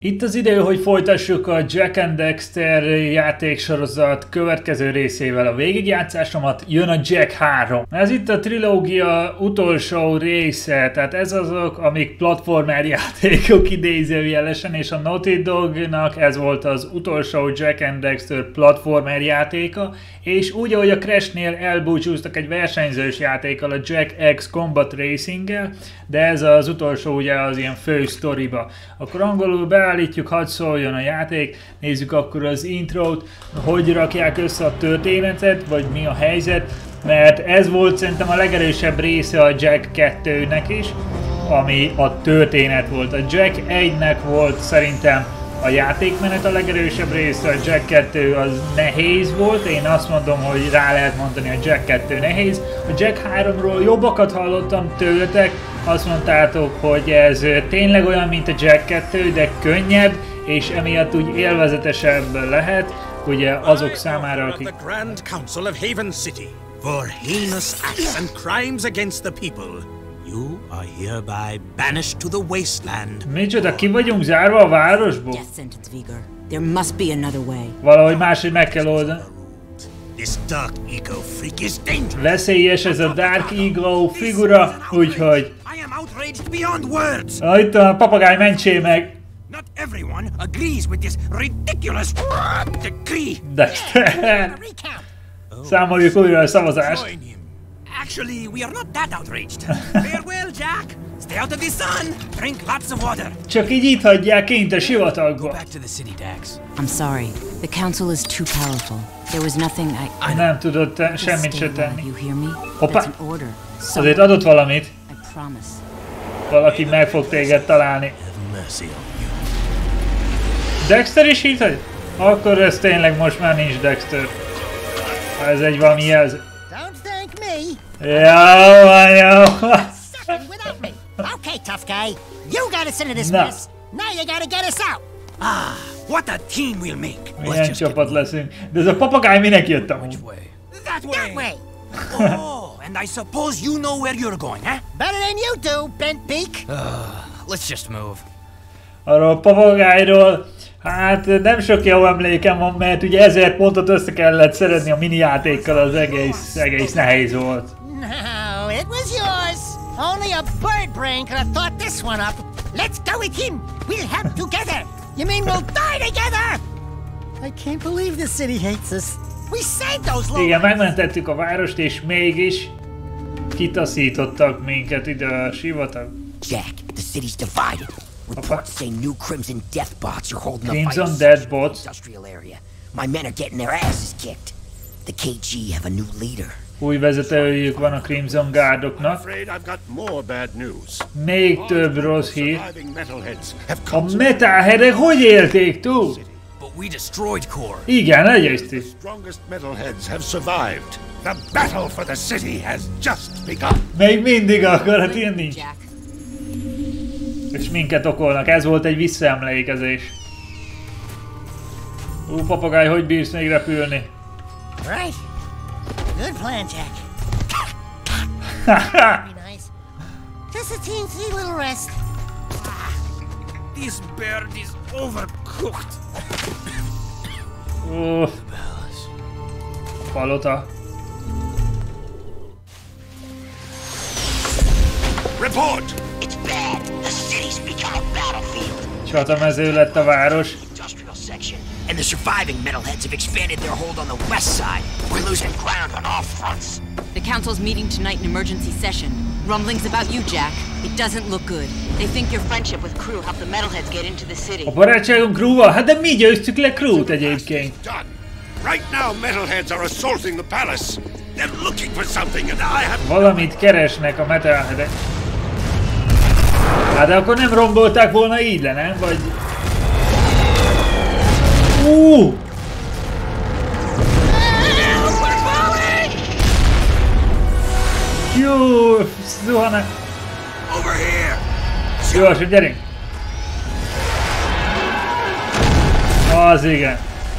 Itt az idő, hogy folytassuk a Jak and Daxter játéksorozat következő részével a végigjátszásomat, jön a Jak 3. Ez itt a trilógia utolsó része, tehát ez azok, amik platformer játékok idézőjelesen, és a Naughty Dognak ez volt az utolsó Jak and Daxter platformer játéka, és úgy, ahogy a Crashnél elbúcsúztak egy versenyzős játékkal, a Jak X Combat Racing-gel, de ez az utolsó ugye az ilyen fő sztoriba. Akkor angolul beállítjuk, hadd szóljon a játék, nézzük akkor az intrót, hogy rakják össze a történetet, vagy mi a helyzet, mert ez volt szerintem a legerősebb része a Jak 2-nek is, ami a történet volt. A Jak 1-nek volt szerintem a játékmenet a legerősebb része, a Jak 2 az nehéz volt, én azt mondom, hogy rá lehet mondani, a Jak 2 nehéz. A Jak 3-ról jobbakat hallottam tőletek, azt mondtátok, hogy ez tényleg olyan, mint a Jak 2, de könnyebb, és emiatt úgy élvezetesebb lehet, ugye azok számára, akik... The Grand Council of Haven City for heinous acts and crimes against the people. You are hereby banished to the wasteland. Micsoda, ki vagyunk zárva a városból? Death sentence, Vigor. There must be another way. Valahogy máshogy meg kell oldani. This dark ego freak is dangerous. Veszélyes ez a Dark Ego figura, úgyhogy... I am outraged beyond words. Itt a papagáj, mentsél meg! Not everyone agrees with this ridiculous decree. Dexter! Számoljuk újra a szavazást. Join him. Actually, we are not that outraged. Farewell, Jack. Stay out of the sun. Drink lots of water. Csak így itt hagyják kint a sivatagba. Back to the city, Dax. I'm sorry. The council is too powerful. There was nothing I... Nem tudott Just semmit stay se low, tenni. you hear me? Hoppá. That's an order. Azért adott valamit. I promise. Valaki meg fog téged találni. Have mercy on you. Dexter is itt hagy? Akkor ez tényleg most már nincs Dexter. Ez egy valami jelző. Don't thank me. Jó. Second without me. Okay, tough guy. You got us into this Na. mess. Now you gotta get us out. Ah, what a team we'll make. Milyen csapat leszünk. De ez a papagáj minek jött amúgy? That way. That way. Oh, and I suppose you know where you're going, huh? Better than you do, Bent Beak. Let's just move. Arról a papagájról, hát nem sok jó emlékem van, mert ugye 1000 pontot össze kellett szerezni a mini játékkal, az egész nehéz volt. No, it was yours. Only a bird brain could have thought this one up. Let's go with him. We'll help together. You mean we'll die together? I can't believe the city hates us. We saved those little... Igen, megmentettük a várost, és mégis kitaszítottak minket ide a sivatag. Jack, the city's divided. Reports say new Crimson Death bots are holding the Crimson fight Death in bots? the industrial area. My men are getting their asses kicked. The KG have a new leader. Új vezetőjük van a Crimson Guardoknak. Afraid I've got more bad news. Még több rossz hír. Surviving metalheads have A come. metalheadek hogy élték túl? But we destroyed Core. Igen, egyrészt. Strongest metalheads have survived. The battle for the city has just begun. Még mindig akarat ilyen nincs. Jack. És minket okolnak, ez volt egy visszaemlékezés. Papagáj, hogy bírsz még repülni? Right. Good plan, Jack. Be nice. Just a teensy little rest. This bird is overcooked. Palota. Report! It's bad. The city's become a battlefield. Csatamező lett a város. Industrial section. And the surviving metalheads have expanded their hold on the west side. We're losing ground on all fronts. The council's meeting tonight in emergency session. Rumblings about you, Jack. It doesn't look good. They think your friendship with Crew helped the metalheads get into the city. A barátságunk Crew-val? Hát de mi győztük le Crew-t egyébként. Done. Right now, metalheads are assaulting the palace. They're looking for something, and I have... Valamit keresnek a metalheadek. Hát de akkor nem rombolták volna így le, nem? Vagy... Jó, zuhannak. Over here. Gyorsan, gyerünk! Az igen.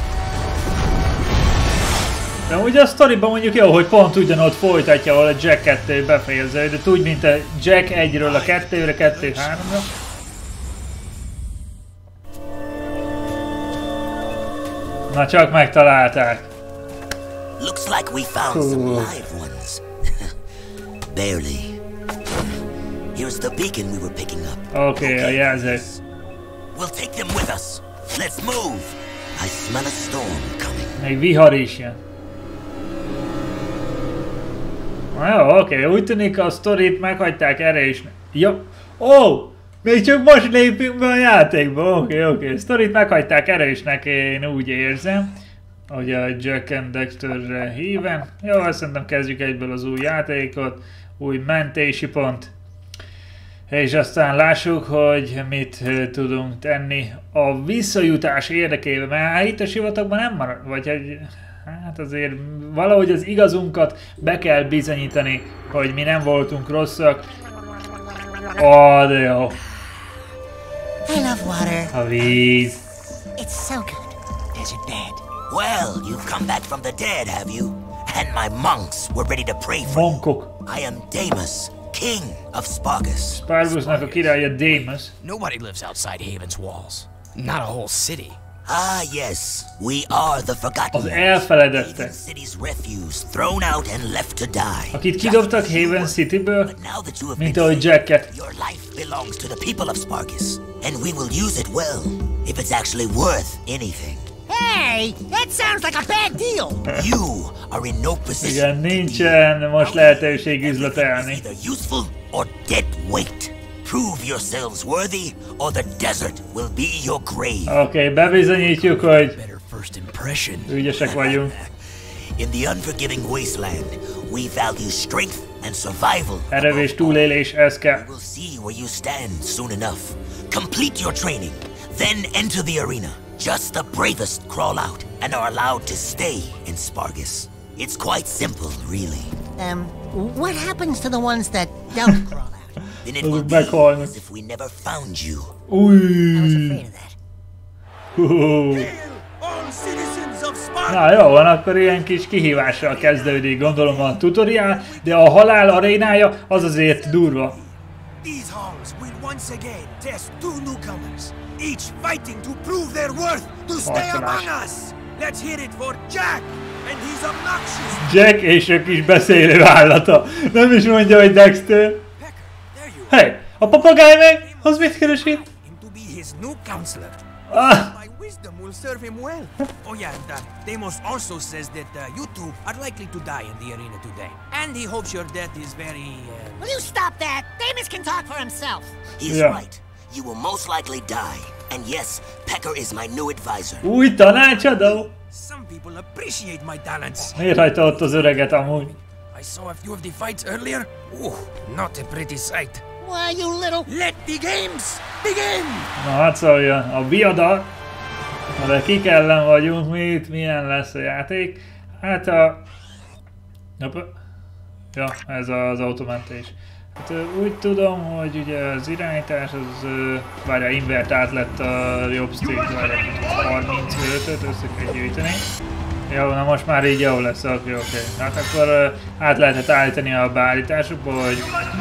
De ugye a sztoriban mondjuk jó, hogy pont ugyanott folytatja, ahol a Jak 2 befejeződik, úgy, mint a Jak 1-ről a 2-re, 2-3-ra. Na csak megtalálták. Looks like we found some live ones. Barely. Here's the beacon we were picking up. Oké, a jelző. We'll take them with us. Let's move. I smell a storm coming. Még vihar is jön. Na jó, oké, úgy tűnik a sztorit meghagyták erre is. Ja, még csak most lépünk be a játékba. Oké. Sztorit meghagyták erősnek, én úgy érzem. Hogy a Jack and Dexterre híven. Jó, azt szerintem kezdjük egyből az új játékot. Új mentési pont. És aztán lássuk, hogy mit tudunk tenni a visszajutás érdekében. Mert itt a sivatagban nem marad, vagy egy... Hát azért valahogy az igazunkat be kell bizonyítani, hogy mi nem voltunk rosszak. De jó. I love water. A víz. It's so good. Desert bed. Well, you've come back from the dead, have you? And my monks were ready to pray for you. Monkok. I am Damus, king of Spargus. Spargusnak a királya Damus. Nobody lives outside Haven's walls. Not a whole city. Ah, yes. We are the forgotten. Az elfeledettek. Haven City's refuse, thrown out and left to die. Akit kidobtak Haven Cityből, But now that you have mint been ahogy saved, Jacket. your life belongs to the people of Spargus, and we will use it well, if it's actually worth anything. Hey, that sounds like a bad deal. You are in no position. Igen, nincsen most lehetőség üzletelni. Either useful or dead weight. Prove yourselves worthy, or the desert will be your grave. Oké, bebizonyítjuk, hogy Better first impression. ügyesek vagyunk. In the unforgiving wasteland, we value strength and survival. Erő és túlélés, ez kell. We'll see where you stand soon enough. Complete your training, then enter the arena. Just the bravest crawl out and are allowed to stay in Spargus. It's quite simple, really. What happens to the ones that don't crawl out? Then it will be meghalnak. as if we never found you. I was afraid of that. All citizens of Spargus! Na jó, van, akkor ilyen kis kihívással kezdődik, gondolom a tutoriál, de a halál arénája az azért durva. These halls will once again test two newcomers, each fighting to prove their worth to stay among us. Let's hear it for Jack and his obnoxious Jack és a kis beszélő állata. Nem is mondja, hogy Dexter. Pecker. There you are. Hey, a papagáj meg? Az mit keres itt? Him to be his new counselor. Ah, My wisdom will serve him well. Oh yeah, and Deimos also says that you two are likely to die in the arena today. And he hopes your death is very... Will you stop that? Damus can talk for himself. He's Yeah. right. You will most likely die. And yes, Pecker is my new advisor. új tanácsadó? Some people appreciate my talents. Miért hagyta ott az öreget amúgy? I saw a few of the fights earlier. Not a pretty sight. Why, you little... Let the games begin! Na hát szóljon, a viadal. Na de kik ellen vagyunk, milyen lesz a játék? Hát a... Ja, ez az automentés. Hát úgy tudom, hogy ugye az irányítás az... Várjál, invertált lett a jobb stick, várjál, 35-öt össze kell gyűjteni. Jó, na most már így jó lesz, oké. Hát akkor át lehetett állítani a beállításukba, hogy...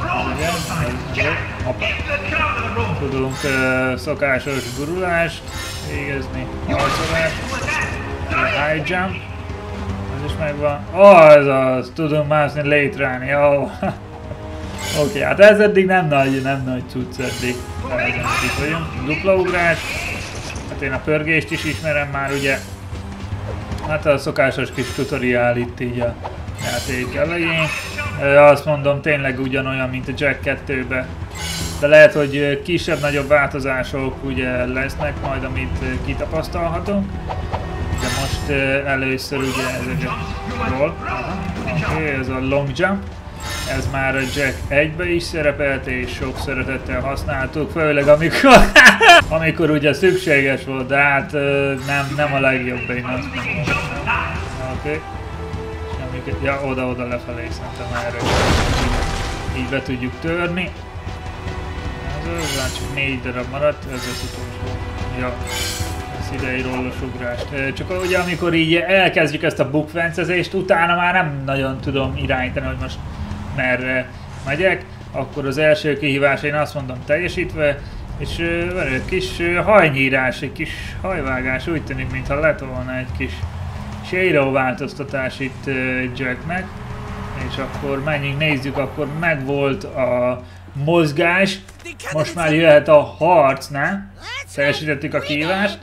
Hoppá. Tudunk szokásos gurulást végezni, harcolást, high jump, ez is megvan. Ez az, tudunk mászni létrán, jó. Oké, hát ez eddig nem nagy cucc eddig. Itt vagyunk, dupla ugrás, hát én a pörgést is ismerem már ugye. Hát a szokásos kis tutoriál itt így a játék elején. Azt mondom, tényleg ugyanolyan, mint a Jack 2-be. De lehet, hogy kisebb-nagyobb változások ugye lesznek majd, amit kitapasztalhatunk. De most először ugye ezeket roll. Oké, ez a long jump. Ez már a Jack 1-be is szerepelt, és sok szeretettel használtuk, főleg amikor ugye szükséges volt, de hát nem a legjobb, én azt mondom. Oké. Ja, oda-oda lefelé, szerintem erről így be tudjuk törni. Ez már csak 4 darab maradt, ez az utolsó. Ja, ez idei rollos ugrást. Csak ugye amikor így elkezdjük ezt a bukfencezést, utána már nem nagyon tudom irányítani, hogy most merre megyek, akkor az első kihívás én azt mondom teljesítve, És van egy kis hajnyírás, egy kis hajvágás, úgy tűnik, mintha lett volna egy kis shadow változtatás itt Jacknek. És akkor menjünk, nézzük, akkor megvolt a mozgás, most már jöhet a harc, ne? Teljesítettük a kívást.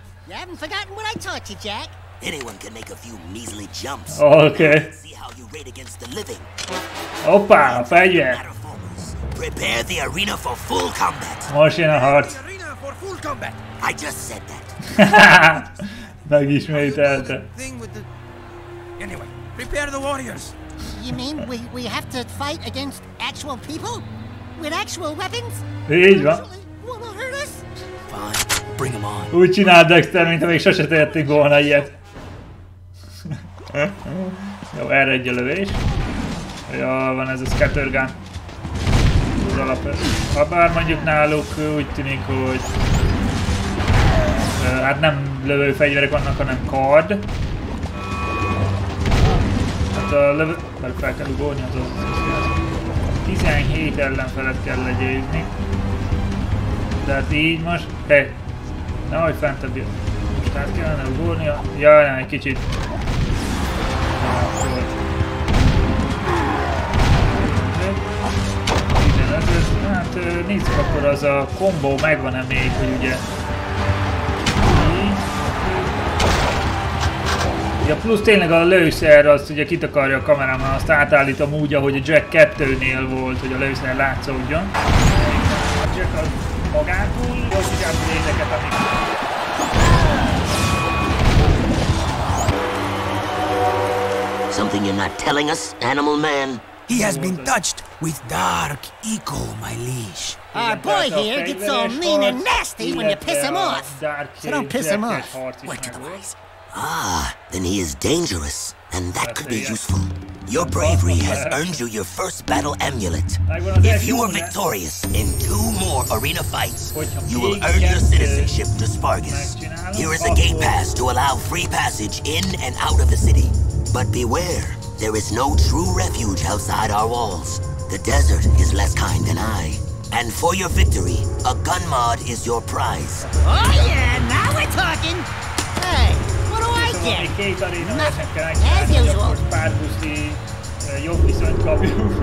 Oké. Hoppá, a fegyver! Most jön a harc. Megismételte. Anyway, prepare the warriors. You mean we have to fight against actual people? With actual weapons? Így van. Wanna hurt us? Fine, bring them on. Úgy csináld, Dexter, mintha még sose tehettünk volna ilyet. Jó, erre egy a lövés. Ja, van ez a scattergun. Az alap. Habár mondjuk náluk úgy tűnik, hogy hát nem lövőfegyverek vannak, hanem kard. Hát a lövő... Mert fel kell ugolni, az 17 ellenfelet kell legyőzni. Tehát így most... Hey! Nehogy fentebb jön. Most át kellene ugolnia. Jaj, nem, egy kicsit. Hát nézzük, akkor az a kombó megvan-e még, hogy ugye... Ja, plusz tényleg a lőszer azt ugye kitakarja a kamerában, azt átállítom úgy, ahogy a Jack 2-nél volt, hogy a lőszer látszódjon. A Jack az magától, vagy inkább lézeket, amik... Something you're not telling us, Animal Man? He has been touched with dark eco, my liege. Our boy here gets all mean and nasty when you piss him off. So don't piss him off. Word to the wise. Ah, then he is dangerous, and that could be useful. Your bravery has earned you your first battle amulet. If you are victorious in 2 more arena fights, you will earn your citizenship to Spargus. Here is a gate pass to allow free passage in and out of the city. But beware, there is no true refuge outside our walls. The desert is less kind than I. And for your victory, a gun mod is your prize. Oh yeah, now we're talking. Hey, what do I get? Nothing, as usual. Jobb viszonyt kapjunk,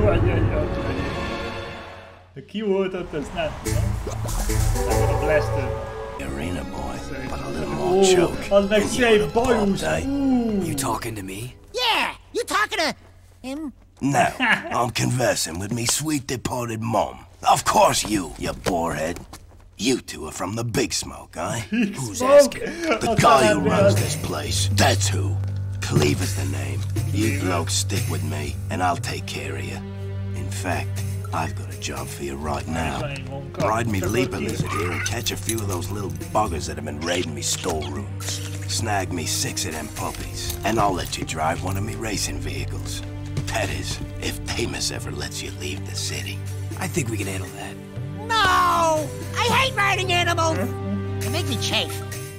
vagy ki volt ott, ezt nem tudom. Akkor a Blaster. Arena boy, but a little more choke. Az meg szép bajus! You talking to me? Yeah, you talking to him? No, I'm conversing with me sweet departed mom. Of course you borehead. You two are from the Big Smoke, eh? Who's asking? The guy who runs this place. That's who. Cleve is the name. You blokes stick with me, and I'll take care of you. In fact, I've got a job for you right now. Ride me leaper lizard here and catch a few of those little buggers that have been raiding me storerooms. Snag me 6 of them puppies, and I'll let you drive one of me racing vehicles. That is, if Damus ever lets you leave the city. I think we can handle that. No! I hate riding animals! They make me chafe.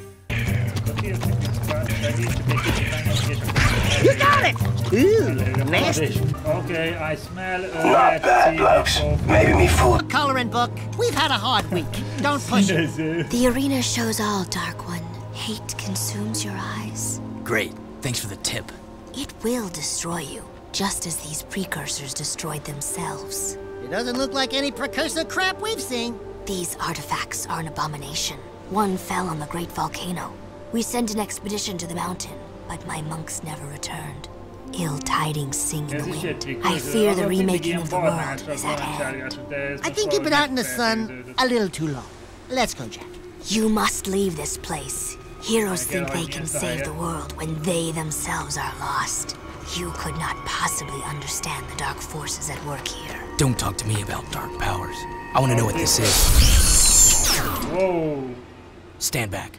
You got it! Ooh, nasty. Okay, I smell Not bad, blokes. Maybe me food. Coloring book. We've had a hard week. Don't push it. The arena shows all, Dark One. Hate consumes your eyes. Great. Thanks for the tip. It will destroy you, just as these precursors destroyed themselves. It doesn't look like any precursor crap we've seen. These artifacts are an abomination. One fell on the great volcano. We sent an expedition to the mountain, but my monks never returned. Ill tidings sing in the wind. I fear the remaking of the world is at hand. I think you've been out in the sun a little too long. Let's go, Jack. You must leave this place. Heroes think they can save the world when they themselves are lost. You could not possibly understand the dark forces at work here. Don't talk to me about dark powers. I want to know what this is. Whoa. Stand back.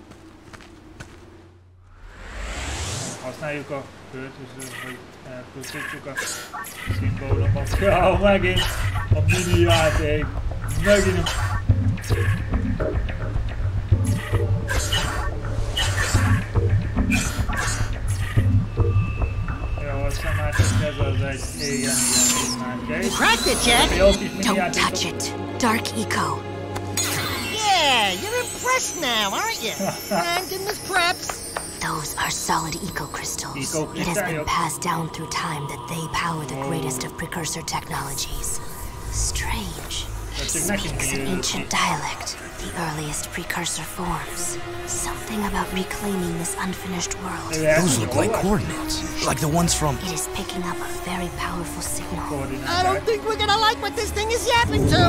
Használjuk a költözőt, hogy elpusztítjuk a szimbólumokat. Ja, megint a mini játék. Megint Jó, aztán már csak ez az egy igen, már Cracked it, Jack! Don't touch it. Dark eco. Yeah, you're impressed now, aren't you? And in the preps. Those are solid eco-crystals. It has been passed down through time that they power the greatest of precursor technologies. Strange. He speaks an ancient dialect, the earliest precursor forms. Something about reclaiming this unfinished world. Those look like coordinates, like the ones from... It is picking up a very powerful signal. I don't think we're gonna like what this thing is yapping to.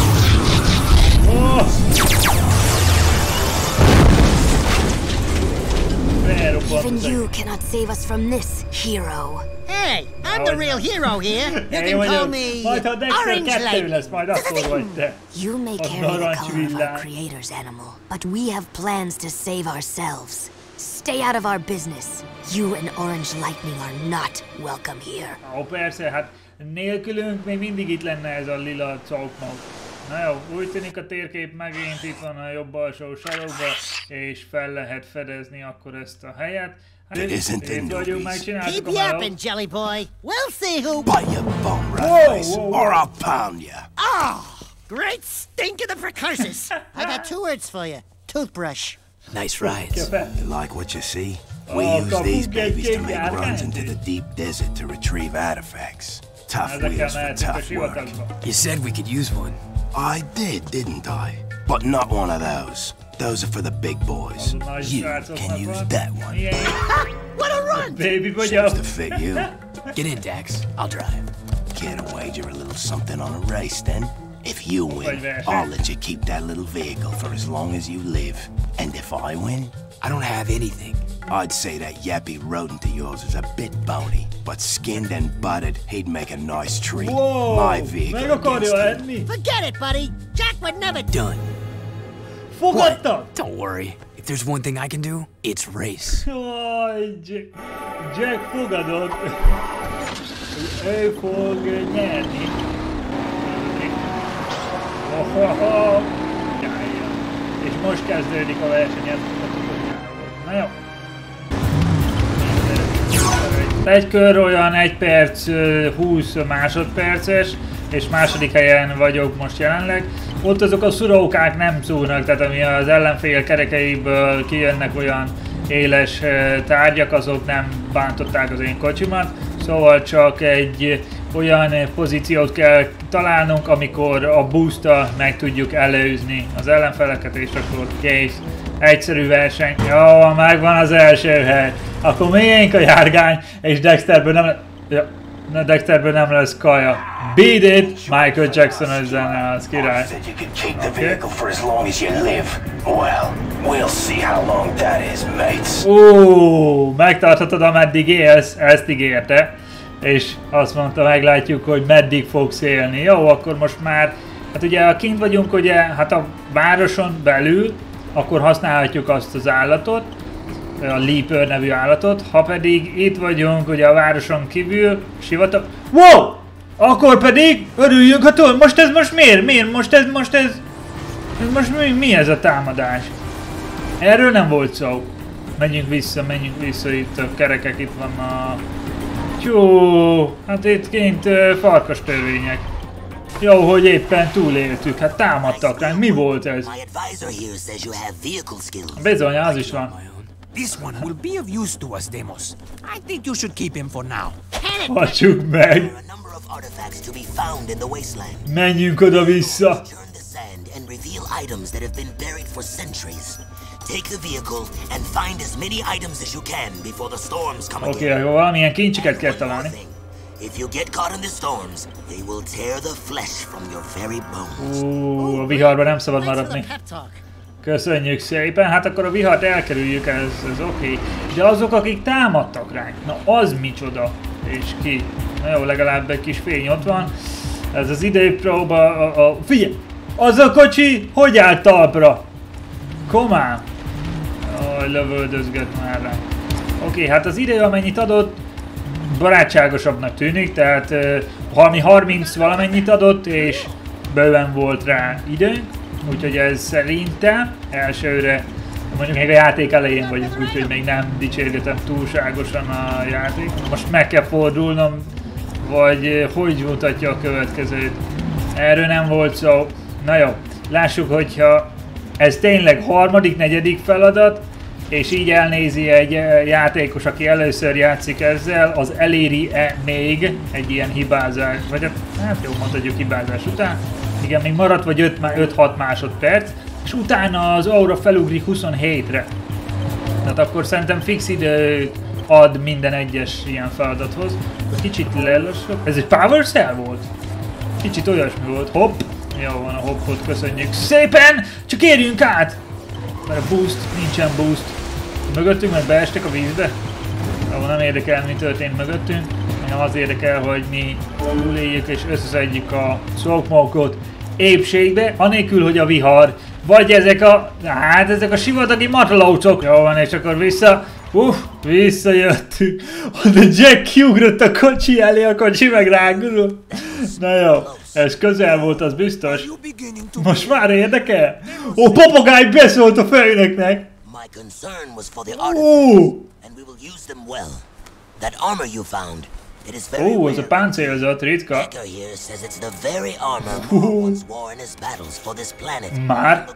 Even you cannot save us from this, hero. Hey, I'm the real hero here. You can call me Orange Lady. You may carry the color of our creator's animal, but we have plans to save ourselves. Stay out of our business. You and Orange Lightning are not welcome here. Persze, hát nélkülünk még mindig itt lenne ez a lila cokmok. Na jó, úgy tűnik a térkép megint itt van a jobb alsó sarokban, és fel lehet fedezni akkor ezt a helyet. Hát itt vagyunk, megcsináltuk a melót. Keep yapping, Jelly Boy. We'll see who... Bite your bum, Rat-Face, or I'll pound you. Oh, great stink of the precursors. I got 2 words for you. Toothbrush. Nice rides. You like what you see? We use these babies to make runs into the deep desert to retrieve artifacts. Tough wheels for tough work. You said we could use one. I did, didn't I? But not one of those. Those are for the big boys. You can use that one. What a run! Baby boy, seems to fit you. Get in, Dax. I'll drive. Care to wager a little something on a race, then? If you win, I'll let you keep that little vehicle for as long as you live. And if I win? I don't have anything. I'd say that yappy rodent of yours is a bit bony, but skinned and buttered, he'd make a nice treat. Whoa, my vehicle against him. Forget it, buddy. Jack would never... Done. What? Don't worry. If there's one thing I can do, it's race. Oh, Jack fogadott. Ő fog nyerni. És most kezdődik a verseny. Na jó. Egy kör olyan 1 perc 20 másodperces, és második helyen vagyok most jelenleg. Ott azok a szurókák nem szúrnak, tehát ami az ellenfél kerekeiből kijönnek olyan éles tárgyak, azok nem bántották az én kocsimat. Szóval csak egy olyan pozíciót kell találnunk, amikor a boosttal meg tudjuk előzni az ellenfeleket, és akkor kész. Egyszerű verseny. Jó, megvan az első hely. Akkor miénk a járgány, és Dexterből nem lesz... Ja, Dexterből nem lesz kaja. Beat it! Michael Jackson özene, az király. Megtarthatod ameddig élsz, ezt ígérte. És azt mondta, meglátjuk, hogy meddig fogsz élni. Jó, akkor most már, hát ugye kint vagyunk, ugye, hát a városon belül, akkor használhatjuk azt az állatot, a Leaper nevű állatot, ha pedig itt vagyunk, ugye a városon kívül, sivatag... Wow! Akkor pedig örüljünk, ha tudod, most miért? Most mi ez a támadás? Erről nem volt szó. Menjünk vissza, itt a kerekek, itt van a... Jó, hát itt kint farkas törvények. Jó, hogy éppen túléltük, hát támadtak ránk, mi volt ez? Bizony, az is van. This one will be of use to us, Deimos. I think you should keep him for now. Hagyjuk meg! Menjünk oda-vissza! Oké, jó, valamilyen kincseket kell találni. A viharban nem szabad maradni. Köszönjük szépen, hát akkor a vihart elkerüljük, ez oké. De azok, akik támadtak ránk, na az micsoda, és ki? Na jó, legalább egy kis fény ott van. Ez az időpróba, figyelj! Az a kocsi, hogy állt talpra? Komám! Jaj, lövöldözget már rá. Oké, hát az idő, amennyit adott, barátságosabbnak tűnik, tehát valami 30 valamennyit adott, és bőven volt rá időnk. Úgyhogy ez szerintem elsőre, mondjuk még a játék elején vagyunk, úgyhogy még nem dicsérgetem túlságosan a játék. Most meg kell fordulnom, vagy hogy mutatja a következőt. Erről nem volt szó. Na jó, lássuk, hogyha ez tényleg harmadik, negyedik feladat, és így elnézi egy játékos, aki először játszik ezzel, az eléri-e még egy ilyen hibázás, vagy hát jó, mondhatjuk hibázás után. Igen, még maradt vagy 5-6 másodperc, és utána az óra felugrik 27-re. Tehát akkor szerintem fix idő ad minden egyes ilyen feladathoz. Kicsit lelassok. Ez egy power cell volt? Kicsit olyasmi volt. Hopp! Jó van, a hoppot köszönjük szépen! Csak érjünk át! Mert a boost, nincsen boost. Mögöttünk meg beestek a vízbe. Ahol nem érdekel, mi történt mögöttünk. Engem az érdekel, hogy mi túléljük és összeszedjük a Smoke-ot épségbe, anélkül, hogy a vihar, vagy ezek a sivatagi matalócok. Jó van, és akkor visszajöttünk. De Jack kiugrott a kocsi elé, a kocsi meg rágulott. Na jó, ez közel volt, az biztos. Most már érdekel? Ó, papagáj beszólt a főnöknek. Ó, az a páncélzat ritka. Már?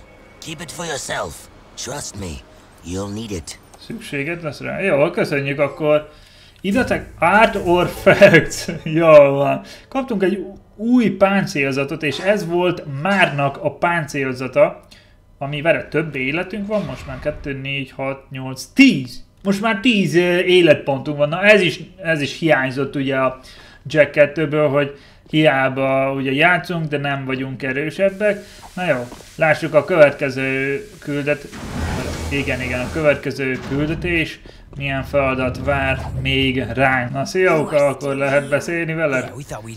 Szükséged lesz rá? Jó, köszönjük akkor. Idatek Art or Facts. Jól van. Kaptunk egy új páncélzatot, és ez volt Márnak a páncélzata, amivel több életünk van, most már 2, 4, 6, 8, 10. Most már 10 életpontunk van. Na ez is hiányzott ugye a Jack 2-ből, hogy hiába ugye játszunk, de nem vagyunk erősebbek. Na jó, lássuk a következő a következő küldetés. Milyen feladat vár még ránk. Na szia, akkor lehet beszélni veled?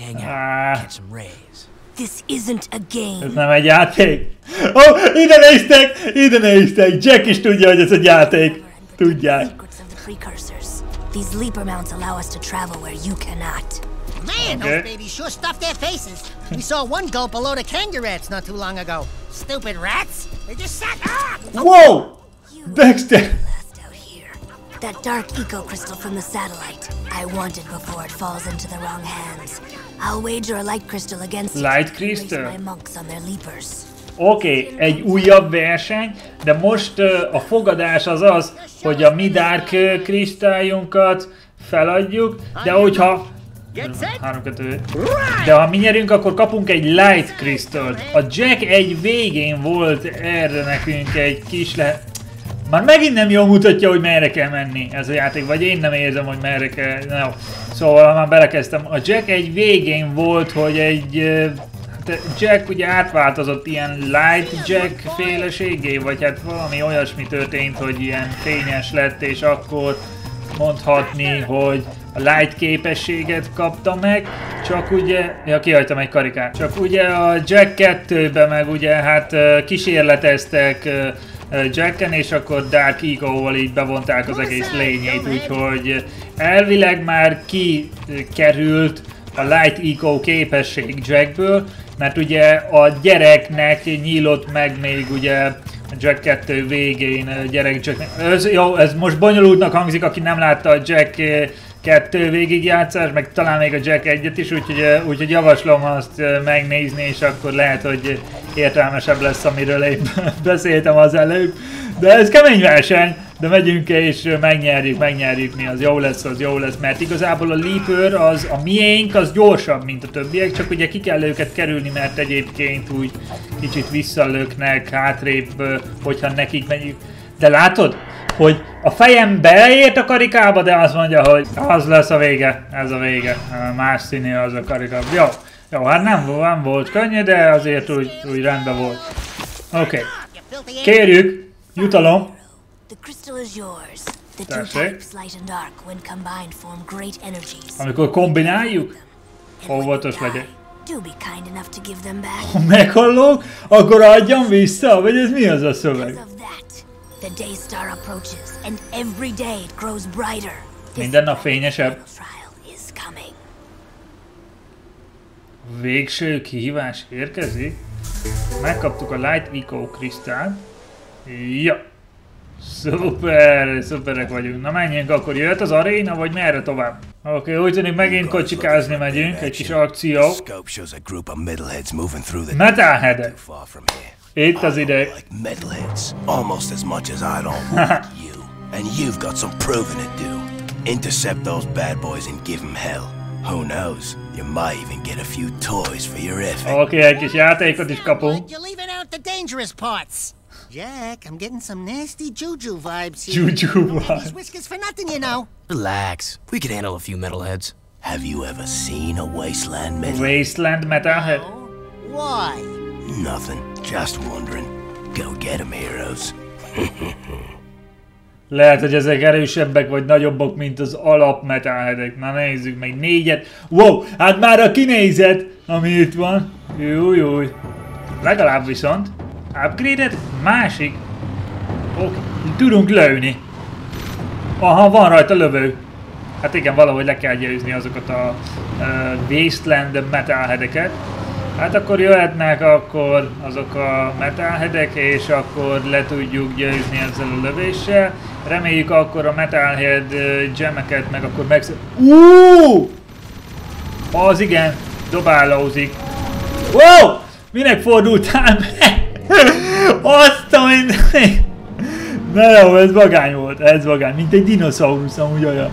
Ez nem egy játék? Ó, ide néztek! Jack is tudja, hogy ez egy játék. Tudják. These leaper mounts allow us to travel where you cannot. Man, those babies sure stuffed their faces. We saw one gulp a load of kangaroos not too long ago. Stupid rats! They just sat up! Whoa! Dexter! That dark eco crystal from the satellite. I want it before it falls into the wrong hands. I'll wager a light crystal against light crystal? My monks on their leapers. Oké, egy újabb verseny, de most a fogadás az, hogy a mi Dark kristályunkat feladjuk, de hogyha de ha mi nyerünk, akkor kapunk egy Light Crystal-t. A Jack egy végén volt erre nekünk egy kis Már megint nem jól mutatja, hogy merre kell menni ez a játék, vagy én nem érzem, hogy merre kell. No. Szóval már belekezdtem. A Jack egy végén volt, hogy egy Jack ugye átváltozott ilyen Light Jack féleségé, vagy hát valami olyasmi történt, hogy ilyen fényes lett, és akkor mondhatni, hogy a Light képességet kapta meg, csak ugye, kihagytam egy karikát, csak ugye a Jack 2-ben meg ugye hát kísérleteztek Jacken, és akkor Dark Eco-val így bevonták az egész lényét, úgyhogy elvileg már kikerült a Light Eco képesség Jackből, mert ugye a gyereknek nyílott meg még ugye a Jack 2 végén gyerek Jack. Jó, ez most bonyolultnak hangzik, aki nem látta a Jack 2 végigjátszás, meg talán még a Jack 1-et is, úgyhogy javaslom azt megnézni, és akkor lehet, hogy értelmesebb lesz, amiről én beszéltem az előbb. De ez kemény verseny, de megyünk és megnyerjük mi, az jó lesz, mert igazából a Leaper, a miénk, az gyorsabb, mint a többiek, csak ugye ki kell őket kerülni, mert egyébként úgy kicsit visszalöknek, hátrébb, hogyha nekik megyünk. De látod, hogy a fejem beleért a karikába, de azt mondja, hogy az lesz a vége, ez a vége, más színű az a karikába. Jó, hát nem volt könnyű, de azért úgy rendben volt. Oké. Kérjük, jutalom. Tessék. Amikor kombináljuk, óvatos legyek. Ha meghallok, akkor adjam vissza, vagy ez mi az a szöveg? Minden nap fényesebb. Végső kihívás érkezik. Megkaptuk a Light Eco kristályt. Ja. Szuperek vagyunk. Na menjünk, akkor jöhet az aréna, vagy merre tovább? Oké, úgy tűnik megint kocsikázni megyünk, egy kis akció. Metalheadek. Itt az ide. Like metalheads, almost as much as I don't want you. And you've got some proving to do. Intercept those bad boys and give them hell. Who knows? You might even get a few toys for your effort. Oké, egy kis játékot is kapunk. You're leaving out the dangerous parts. Jack, I'm getting some nasty juju vibes here. Juju vibes. These whiskers for nothing, you know. Relax. We can handle a few metalheads. Have you ever seen a wasteland metalhead? Wasteland metalhead? Why? Nothing. Just wondering. Go get 'em, heroes. Lehet, hogy ezek erősebbek vagy nagyobbak, mint az alap metalheadek. Na nézzük meg 4-et. Wow, hát már a kinézet, ami itt van. Jújjúj. Legalább viszont. Upgrade-et? Másik. Oké, tudunk lőni. Aha, van rajta lövő. Hát igen, valahogy le kell győzni azokat a Wasteland metalheadeket. Hát akkor jöhetnek akkor azok a metalheadek, és akkor le tudjuk győzni ezzel a lövéssel. Reméljük akkor a metalhead gemeket meg akkor meg... Az igen, dobálózik. Wow! Minek fordultál meg? Azt a mindenit! Na jó, ez vagány volt, ez vagány, mint egy dinoszaurusz amúgy olyan.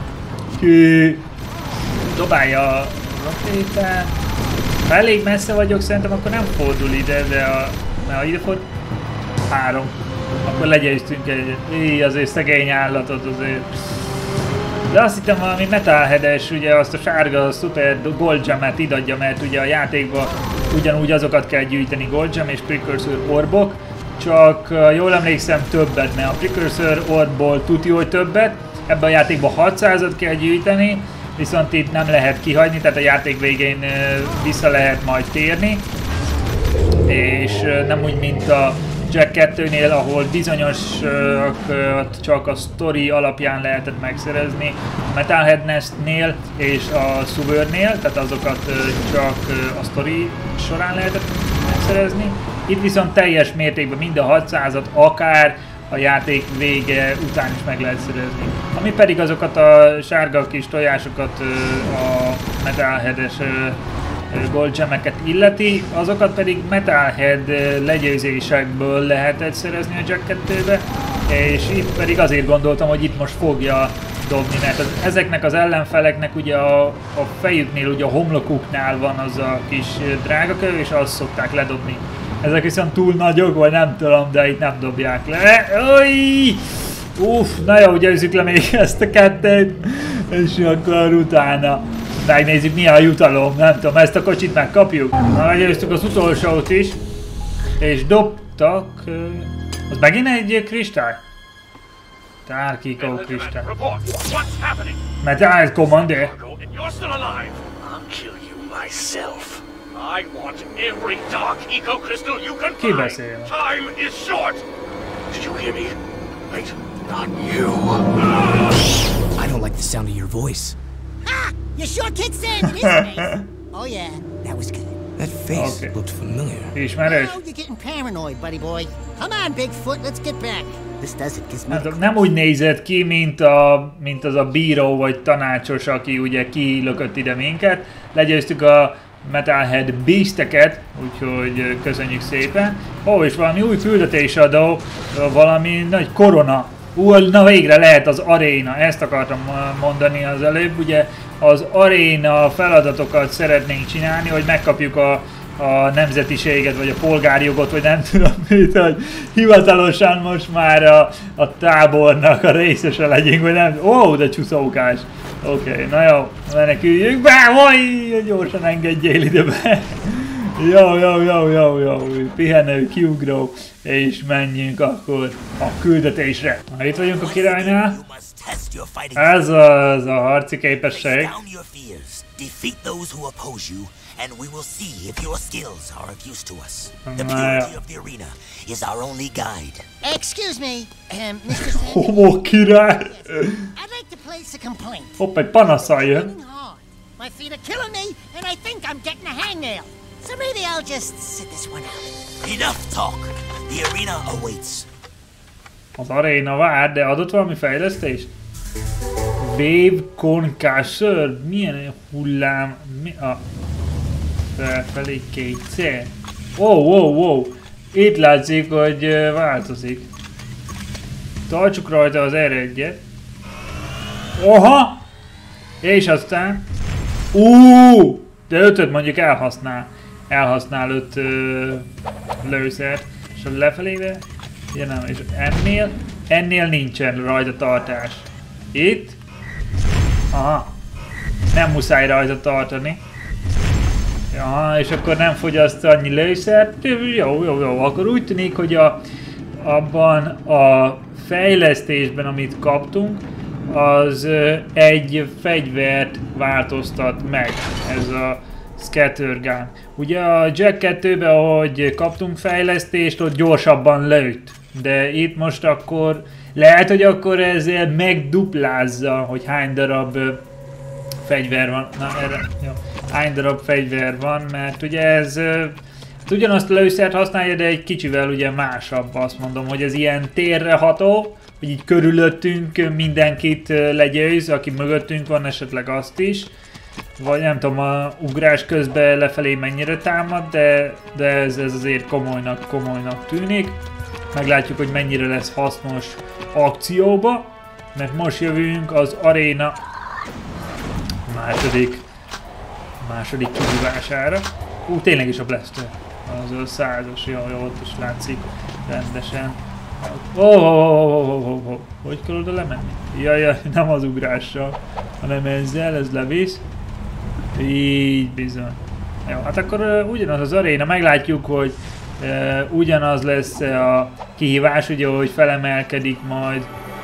Dobálja a rakétát. Ha elég messze vagyok, szerintem akkor nem fordul ide, de ha ide fordul... 3. Akkor legyőztünk egyet. Azért szegény állatot azért. De azt hittem valami metalheades, ugye azt a sárga super gold gemet idadja, mert ugye a játékban ugyanúgy azokat kell gyűjteni, gold gem és precursor orbok. Csak jól emlékszem többet, mert a precursor orbból tuti, hogy többet. Ebben a játékban 600-at kell gyűjteni, viszont itt nem lehet kihagyni, tehát a játék végén vissza lehet majd térni. És nem úgy, mint a Jack 2-nél, ahol bizonyosakat csak a story alapján lehetett megszerezni, a Metalhead Nest-nél és a Sewernél, tehát azokat csak a story során lehetett megszerezni. Itt viszont teljes mértékben mind a 600-at akár a játék vége után is meg lehet szerezni. Ami pedig azokat a sárga kis tojásokat, a Metalhead-es gold gemeket illeti, azokat pedig Metalhead legyőzésekből lehetett szerezni a Jack 2-be, és itt pedig azért gondoltam, hogy itt most fogja dobni, mert ezeknek az ellenfeleknek ugye a fejüknél, ugye a homlokuknál van az a kis drágaköv, és azt szokták ledobni. Ezek viszont túl nagyok, vagy nem tudom, de itt nem dobják le. Ojj! Uff, na jó, győzzük le még ezt a kettőt, és akkor utána megnézzük, mi a jutalom, nem tudom, ezt a kocsit megkapjuk. Na, legyőztük az utolsót is, és dobtak... az megint egy kristály? Tárkikó kristály. Metalhead Commander. I want every dark eco crystal you can find. Time is short. Did you hear me? Wait, not you. I don't like the sound of your voice. Ha! You sure kicked sand in his face. Oh yeah, that was good. That face looked familiar. Ismerős. Oh, you're getting paranoid, buddy boy. Come on, Bigfoot, let's get back. This does it, gives me nem úgy nézett ki, mint az a bíró vagy tanácsos, aki ugye kilökött ide minket. Legyőztük a Metalhead Beasteket, úgyhogy köszönjük szépen. Ó, és valami új küldetésadó, valami nagy korona. Na végre lehet az aréna, ezt akartam mondani az előbb, ugye az aréna feladatokat szeretnénk csinálni, hogy megkapjuk a nemzetiséget, vagy a polgárjogot, vagy nem tudom mit, hogy hivatalosan most már a tábornak a részese legyünk, vagy nem. Ó, de csúszókás. Oké, na jó, meneküljünk be, vaj, gyorsan engedjél ide be. Jó, pihenő, kiugró, és menjünk akkor a küldetésre. Na, itt vagyunk a királynál. Ez az a harci képesség. And we will see if your skills are of use to us. The purity of the arena is our only guide. Excuse me, Mr. Sanders. Homo király! I'd like to place a complaint. Hopp, egy panaszsal jön. My feet are killing me, and I think I'm getting a hangnail. So maybe I'll just sit this one out. Enough talk. The arena awaits. Az aréna vár, de adott valami fejlesztést? Wave Concassor? Milyen hullám? Mi a... felfelé kétszer. Wow. Itt látszik, hogy változik. Tartsuk rajta az R1-et. Oha! És aztán... De 5-öt mondjuk elhasznál 5 lőszert. És a lefelébe... Ja nem, és ennél nincsen rajta tartás. Itt... Aha. Nem muszáj rajta tartani. Ja, és akkor nem fogyaszt annyi lőszert. Jó. Akkor úgy tűnik, hogy abban a fejlesztésben, amit kaptunk, az egy fegyvert változtat meg. Ez a Scattergun. Ugye a Jack 2-ben, ahogy kaptunk fejlesztést, ott gyorsabban lőtt. De itt most akkor lehet, hogy akkor ezzel megduplázza, hogy hány darab fegyver van. Na erre, jó. Hány darab fegyver van, mert ugye ez ugyanazt a lőszert használja, de egy kicsivel ugye másabb, azt mondom, hogy ez ilyen térre ható, hogy így körülöttünk mindenkit legyőz, aki mögöttünk van, esetleg azt is. Vagy nem tudom, a ugrás közben lefelé mennyire támad, de ez azért komolynak tűnik. Meglátjuk, hogy mennyire lesz hasznos akcióba, mert most jövünk az aréna második kihívására. Tényleg is a Blaster. Az 100-as, jó, ott is látszik rendesen. Hogy kell oda lemenni? Jaj, nem az ugrással, hanem ezzel, ez levisz. Így bizony. Jó, hát akkor ugyanaz az aréna, meglátjuk, hogy ugyanaz lesz a kihívás, ugye, hogy felemelkedik majd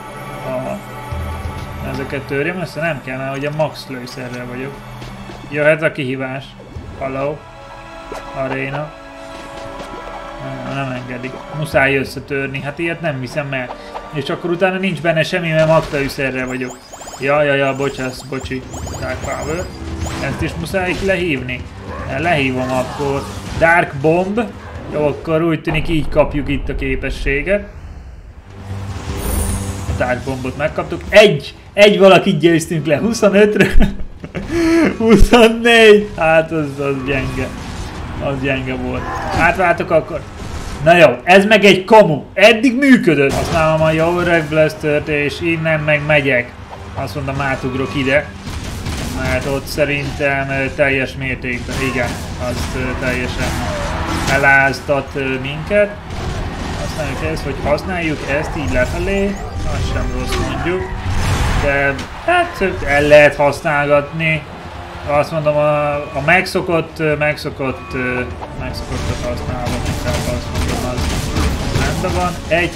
ezeket törjem, össze nem kell, mert ugye max lőszerrel vagyok. Jöhet a kihívás. Hello. Aréna. Nem engedik. Muszáj összetörni, hát ilyet nem hiszem el. És akkor utána nincs benne semmi, mert max lőszerrel vagyok. Bocsi. Dark Power. Ezt is muszáj lehívni. Lehívom akkor. Dark Bomb. Jó, akkor úgy tűnik, így kapjuk itt a képességet. A Dark Bombot megkaptuk. Egy valakit győztünk le. 25-re. 24. Hát az gyenge. Az gyenge volt. Átváltok akkor. Na jó, ez meg egy kamu. Eddig működött. Használom a jó öreg Blastert, és innen meg megyek. Azt mondom, átugrok ide. Mert ott szerintem teljes mértékben, igen, azt teljesen eláztat minket. Használjuk ezt, hogy használjuk ezt így lefelé, az sem rossz mondjuk. De hát el lehet használgatni. Azt mondom, a megszokottat használom, inkább azt mondom, az rendben van.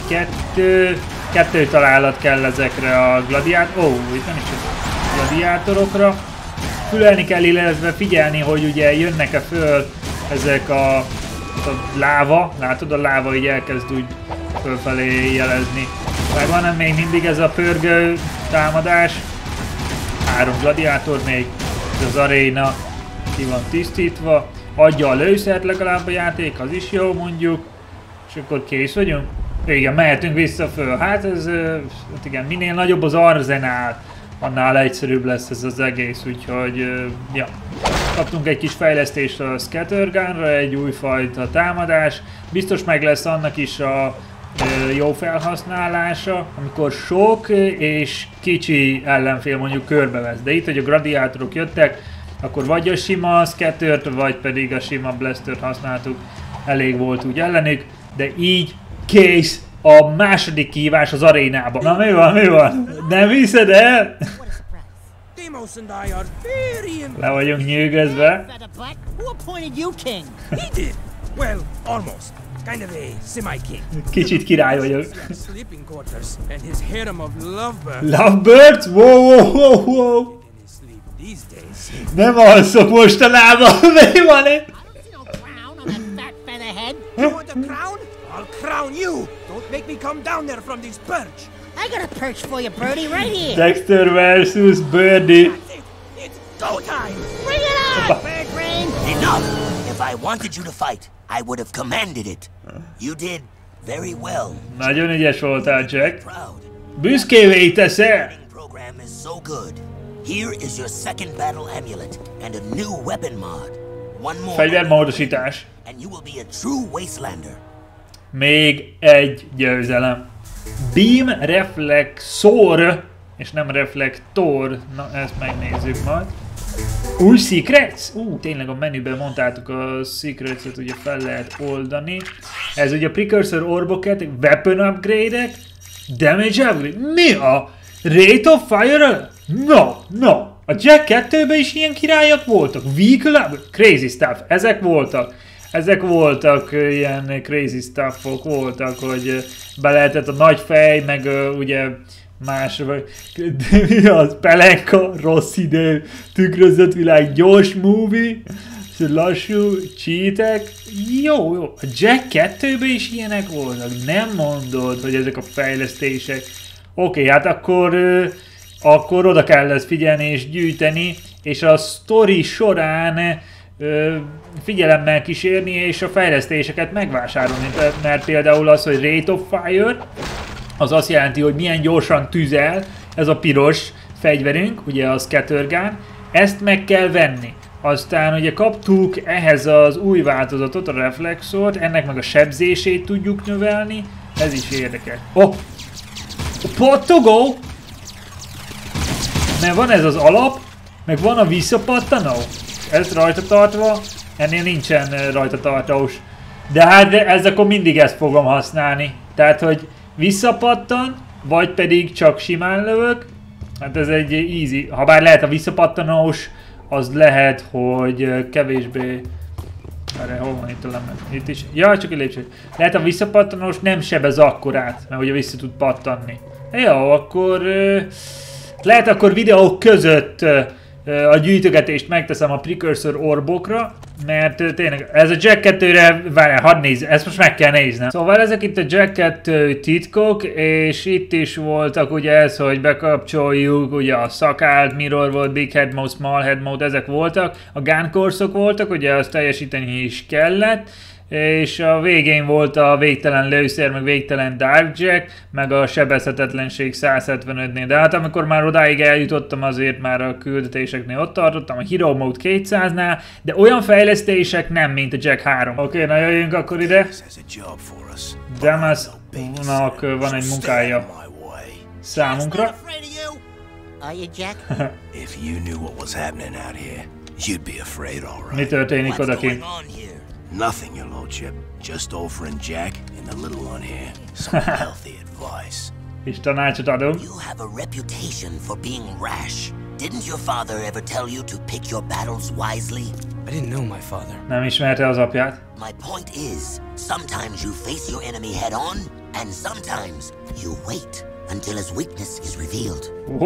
Kettő találat kell ezekre a itt nem is a gladiátorokra. Fülelni kell, illetve figyelni, hogy ugye jönnek-e föl ezek a láva. Látod, a láva így elkezd úgy fölfelé jelezni. Megvan még mindig ez a pörgő támadás. 3 gladiátor még. Az aréna ki van tisztítva. Adja a lőszert legalább a játék, az is jó mondjuk. És akkor kész vagyunk. Igen, mehetünk vissza föl. Hát ez, hát igen, minél nagyobb az arzenál, annál egyszerűbb lesz ez az egész, úgyhogy, ja. Kaptunk egy kis fejlesztést a Scattergunra, egy újfajta támadás. Biztos meg lesz annak is a jó felhasználása, amikor sok és kicsi ellenfél mondjuk körbevesz. De itt, hogy a gladiátorok jöttek, akkor vagy a sima Scattert, vagy pedig a sima Blastert használtuk. Elég volt úgy ellenük, de így kész a második kihívás az arénában. Na mi van? Nem hiszed el? Le vagyunk nyűgözve. Kicsit király vagyok. Lovebirds? Wow. Nem alszok mostanában. Mi van itt? I'll crown you! Don't make me come down there from this perch! I got a perch for you, Birdie, right here! Dexter versus Birdie! It's go time! Bring it on, Bird Brain! Enough! If I wanted you to fight, I would have commanded it. You did very well. Nagyon ügyes voltál, Jack. Büszkévé teszel! Program is so good. Here is your second battle amulet and a new weapon mod. One more. Fegyvermódosítás. And you will be a true wastelander. még egy győzelem. Beam Reflexor, és nem Reflektor, na ezt megnézzük majd. Új Secrets? Tényleg a menüben mondtátok a Secrets-et, ugye fel lehet oldani. Ez ugye a Precursor Orboket, Weapon Upgrade-ek, Damage Upgrade. Mi a? Rate of Fire? No. A Jack 2-ben is ilyen királyok voltak. Vehicle Upgrade? Crazy Stuff. Ezek voltak ilyen crazy stuffok voltak, hogy be lehetett a nagy fej, meg ugye más, mi az, Pelenka, rossz idő, tükrözött világ, gyors movie, lassú, cheatek, jó, a Jack 2-ben is ilyenek voltak, nem mondod, hogy ezek a fejlesztések. Oké, hát akkor oda kell ezt figyelni és gyűjteni, és a sztori során figyelemmel kísérni és a fejlesztéseket megvásárolni, mert például az, hogy Rate of Fire, az azt jelenti, hogy milyen gyorsan tüzel, ez a piros fegyverünk, ugye a Scattergun, ezt meg kell venni. Aztán ugye kaptuk ehhez az új változatot, a Reflexort, ennek meg a sebzését tudjuk növelni, ez is érdekes. Pot to go! Mert van ez az alap, meg van a visszapattanó. Ez rajta tartva, ennél nincsen rajta tartós. De hát ez akkor mindig ezt fogom használni. Tehát, hogy visszapattan, vagy pedig csak simán lövök. Hát ez egy easy. Habár lehet a visszapattanós, az lehet, hogy kevésbé... Erre, hol van itt a lemez? Itt is. Ja, csak egy lépcső. Lehet a visszapattanós nem sebez akkorát, mert ugye vissza tud pattanni. Jó, akkor... lehet akkor videók között a gyűjtögetést megteszem a Precursor Orbokra, mert tényleg ez a Jack 2-re, várjál, hadd nézz, ezt most meg kell néznem. Szóval ezek itt a Jack 2 titkok, és itt is voltak ugye ez, hogy bekapcsoljuk ugye a szakállt, Mirror volt, Big Head Mode, Small Head Mode, ezek voltak. A gun course-ok voltak, ugye azt teljesíteni is kellett. És a végén volt a végtelen lőszer, meg végtelen Dark Jack, meg a sebezhetetlenség 175-nél. De hát amikor már odáig eljutottam, azért már a küldetéseknél ott tartottam, a Hero Mode 200-nál, de olyan fejlesztések nem, mint a Jack 3. Oké, na jöjjünk akkor ide. Damasnak van egy munkája számunkra. Mi történik odakint? Nothing, your lordship. Just offering Jack and the little one here some healthy advice. És tanácsot adunk. You have a reputation for being rash. Didn't your father ever tell you to pick your battles wisely? I didn't know my father. Nem ismerte az apját. My point is, sometimes you face your enemy head on, and sometimes you wait until his weakness is revealed.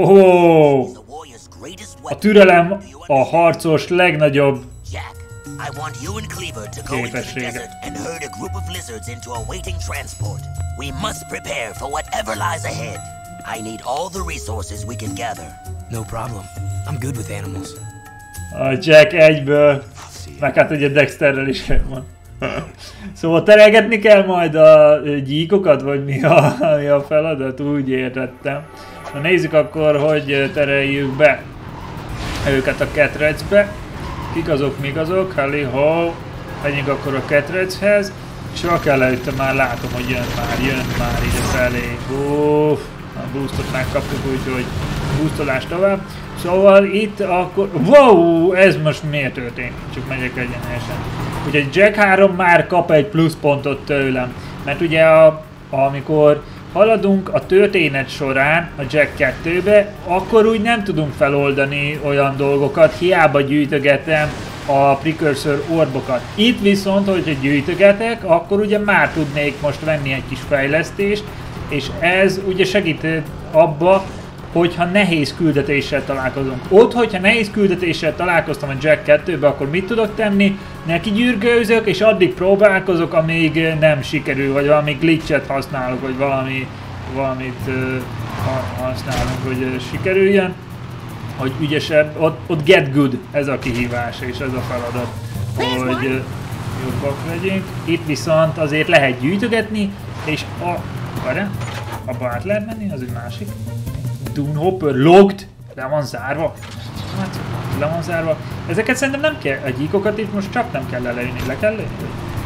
A türelem a harcos legnagyobb I want you and Cleaver to go into the desert and herd a group of lizards into a waiting transport. We must prepare for whatever lies ahead. I need all the resources we can gather. No problem. I'm good with animals. A Jack egyből, meg hát ugye Dexterrel is van. Szóval terelgetni kell majd a gyíkokat, vagy mi a feladat? Úgy értettem. Na nézzük akkor, hogy tereljük be őket a ketrecbe. Kik azok, mik azok? Halli-ho! Menjünk akkor a ketrechez. Csak előtte már látom, hogy jön már ide felé. Uff, a boostot megkaptuk, úgyhogy boostolás tovább. Szóval itt akkor... Wow! Ez most miért történik? Csak megyek egyenesen. Ugye Jack 3 már kap egy pluszpontot tőlem. Mert ugye amikor haladunk a történet során a Jack 2-be, akkor úgy nem tudunk feloldani olyan dolgokat, hiába gyűjtögetem a Precursor Orbokat. Itt viszont, hogyha gyűjtögetek, akkor ugye már tudnék most venni egy kis fejlesztést, és ez ugye segít abba, hogyha nehéz küldetéssel találkozunk. Ott, hogyha nehéz küldetéssel találkoztam a Jack 2-be, akkor mit tudok tenni? Neki gyűrgőzök, és addig próbálkozok, amíg nem sikerül, vagy valami glitchet használok, vagy valamit használunk, hogy sikerüljön. Hogy ügyesebb, ott get good, ez a kihívás, és ez a feladat, hogy jobbak legyünk. Itt viszont azért lehet gyűjtögetni, és abba át lehet menni, az egy másik. Dunhopper logged, le van zárva. Hát, le van zárva. Ezeket szerintem nem kell, a gyíkokat itt most csak nem kell lelőni, le kell lőni.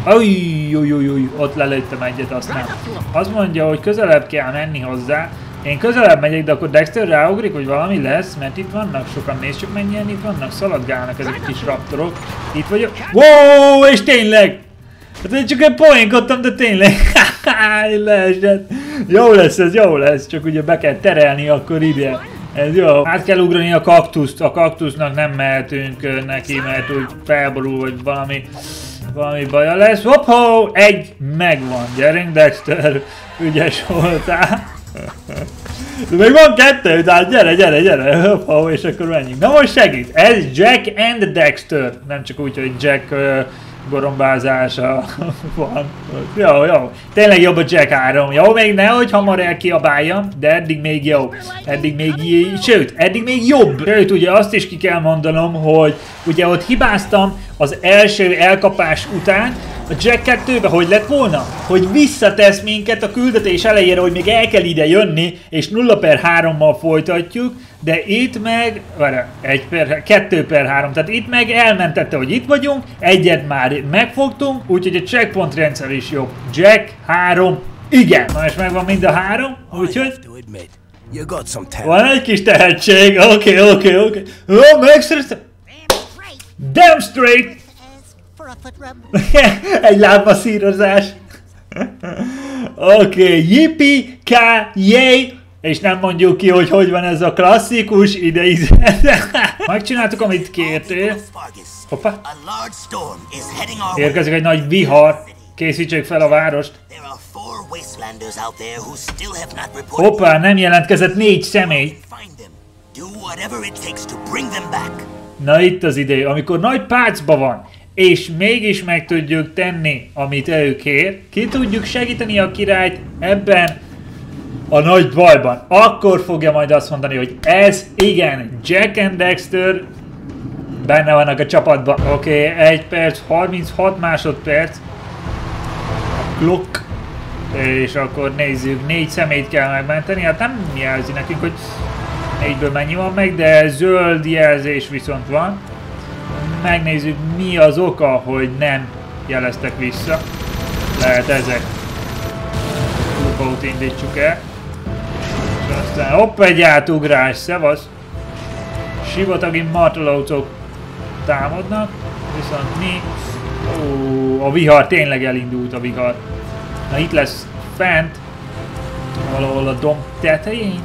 Ujjjjjjjj, ott lelőttem egyet, azt nem. Azt mondja, hogy közelebb kell menni hozzá. Én közelebb megyek, de akkor Dexter ráugrik, hogy valami lesz, mert itt vannak sokan, nézd csak mennyien itt vannak, szaladgálnak ezek a kis raptorok. Itt vagyok. Wow, és tényleg! Hát én csak egy poénkodtam, de tényleg. Leesett. Jó lesz ez, jó lesz, csak ugye be kell terelni akkor ide. Ez jó. Át kell ugrani a kaktuszt, a kaktusznak nem mehetünk neki, mert úgy felborul, vagy valami baja lesz. Hoppó, egy megvan, gyerünk Dexter, ügyes voltál. De még van kettő, tehát gyere, hoppó, és akkor menjünk. Na most segít, ez Jack and Dexter, nem csak úgy, hogy Jack gorombázása van. Jó. Tényleg jobb a Jack 3. Jó, még nehogy hamar elkiabáljam, de eddig még jó. Eddig még jobb. Sőt, ugye azt is ki kell mondanom, hogy ugye ott hibáztam az első elkapás után, a Jack 2-be hogy lett volna? Hogy visszatesz minket a küldetés elejére, hogy még el kell ide jönni, és 0/3-mal folytatjuk, de itt meg, 2/3, tehát itt meg elmentette, hogy itt vagyunk, egyet már megfogtunk, úgyhogy a checkpoint rendszer is jobb. Jack 3, igen! Na és megvan mind a 3, úgyhogy... Van egy kis tehetség, oké. Ó, megszereztem! Damn straight! Egy lábaszírozás. Oké, yippee, yay! És nem mondjuk ki, hogy van ez a klasszikus idézet. Megcsináltuk, amit kértél. Hoppá. Érkezik egy nagy vihar. Készítsék fel a várost. Hoppá, nem jelentkezett 4 személy. Na itt az idő, amikor nagy pácba van, és mégis meg tudjuk tenni, amit ő kér, ki tudjuk segíteni a királyt ebben a nagy bajban. Akkor fogja majd azt mondani, hogy ez igen, Jack and Dexter benne vannak a csapatban. Oké, 1 perc, 36 másodperc. Glock. És akkor nézzük, 4 személyt kell megmenteni. Hát nem jelzi nekünk, hogy 4-ből mennyi van meg, de zöld jelzés viszont van. Megnézzük, mi az oka, hogy nem jeleztek vissza. Lehet ezek. Lookout indítsuk el. És aztán hopp, egy átugrás, szevasz. Sivatagi martelautók támadnak, viszont mi... Ó, a vihar, tényleg elindult a vihar. Na itt lesz fent, valahol a domb tetején.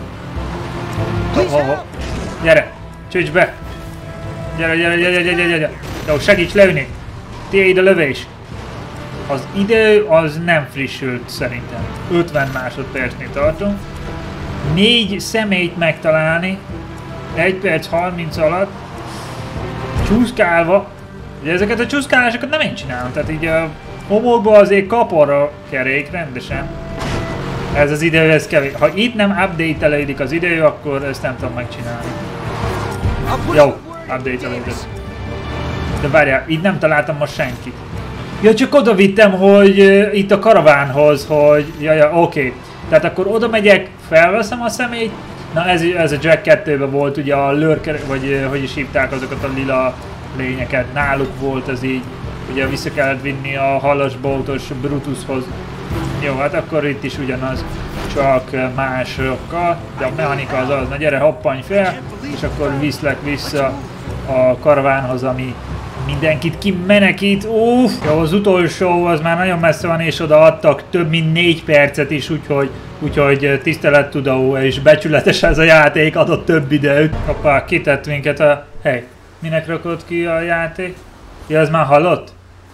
Gyere, csücs be! Gyere. Jó, segíts leülni. Tiéd a lövés. Az idő az nem frissült szerintem. 50 másodpercnél tartunk. 4 személyt megtalálni. 1 perc 30 alatt. Csúszkálva. Ugye ezeket a csúszkálásokat nem én csinálom. Tehát így a homokba azért kapor a kerék rendesen. Ez az idő, ez kevés. Ha itt nem update-elődik az idő, akkor ezt nem tudom megcsinálni. Jó. Update-elődött. De várjál, így nem találtam most senkit. Ja, csak oda vittem, hogy itt a karavánhoz, hogy... Ja, oké. Tehát akkor oda megyek, felveszem a személyt. Na ez a Jack 2-ben volt ugye a lurker, vagy hogy is hívták azokat a lila lényeket. Náluk volt ez így. Ugye vissza kellett vinni a halasboltos Brutushoz. Jó, hát akkor itt is ugyanaz. Csak másokkal. De a mechanika az az. Na gyere, hoppanj fel, és akkor viszlek vissza a karavánhoz, ami mindenkit kimenekít. Jó, az utolsó az már nagyon messze van, és oda adtak több mint 4 percet is, úgyhogy tisztelettudaó és becsületes ez a játék, adott több időt. Hoppá, kitett minket a... Hey, minek rakott ki a játék? Ja, ez már halott?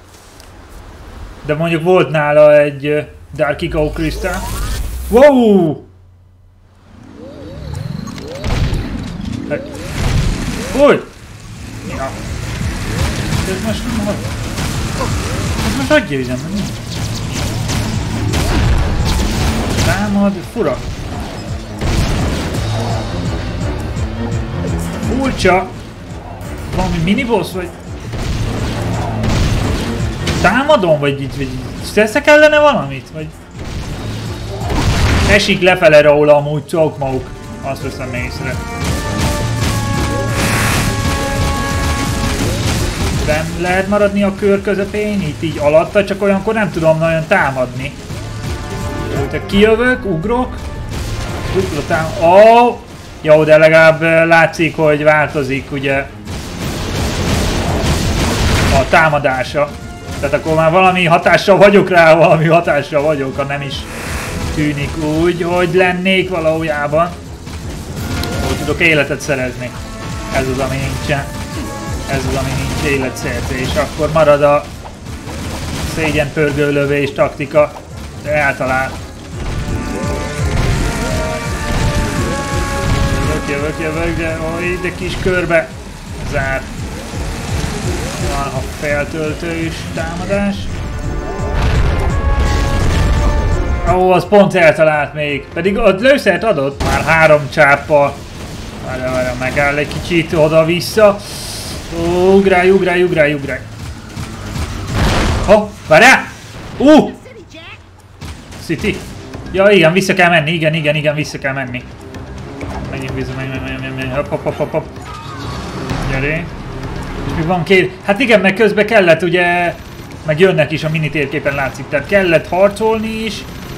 De mondjuk volt nála egy Dark Echo Crystal. Wow! Hey. Új! Ja. Ez most nem hallott. Ez most adja üzenem, mi? Támad, fura. Furcsa. Valami miniboss vagy? Támadom, vagy így, teszek ellene valamit? Vagy... Esik lefele róla amúgy csókmauk. Azt veszem észre. benn lehet maradni a kör közepén, itt így alatta, csak olyankor nem tudom nagyon támadni. Ha kijövök, ugrok, jó, de legalább látszik, hogy változik ugye a támadása. Tehát akkor már valami hatással vagyok rá, valami hatással vagyok, ha nem is tűnik úgy, hogy lennék valójában. Hogy tudok életet szerezni. Ez az, ami nincsen. Ez az, ami nincs életszerzés. Akkor marad a szégyenpörgő lövés taktika, de eltalál. Jövök, de kis körbe zár. Van a feltöltős támadás. Ó, az pont eltalált még. Pedig a lőszert adott már 3 csáppal. Várjál, megáll egy kicsit oda-vissza. Ugrálj. Ha, várjál! City. Ja, igen, vissza kell menni, igen, vissza kell menni. Menjünk vissza, menj. Hopp. Gyere. Mi van két? Hát igen, meg közben kellett ugye, meg jönnek is a mini térképen látszik, tehát kellett harcolni is.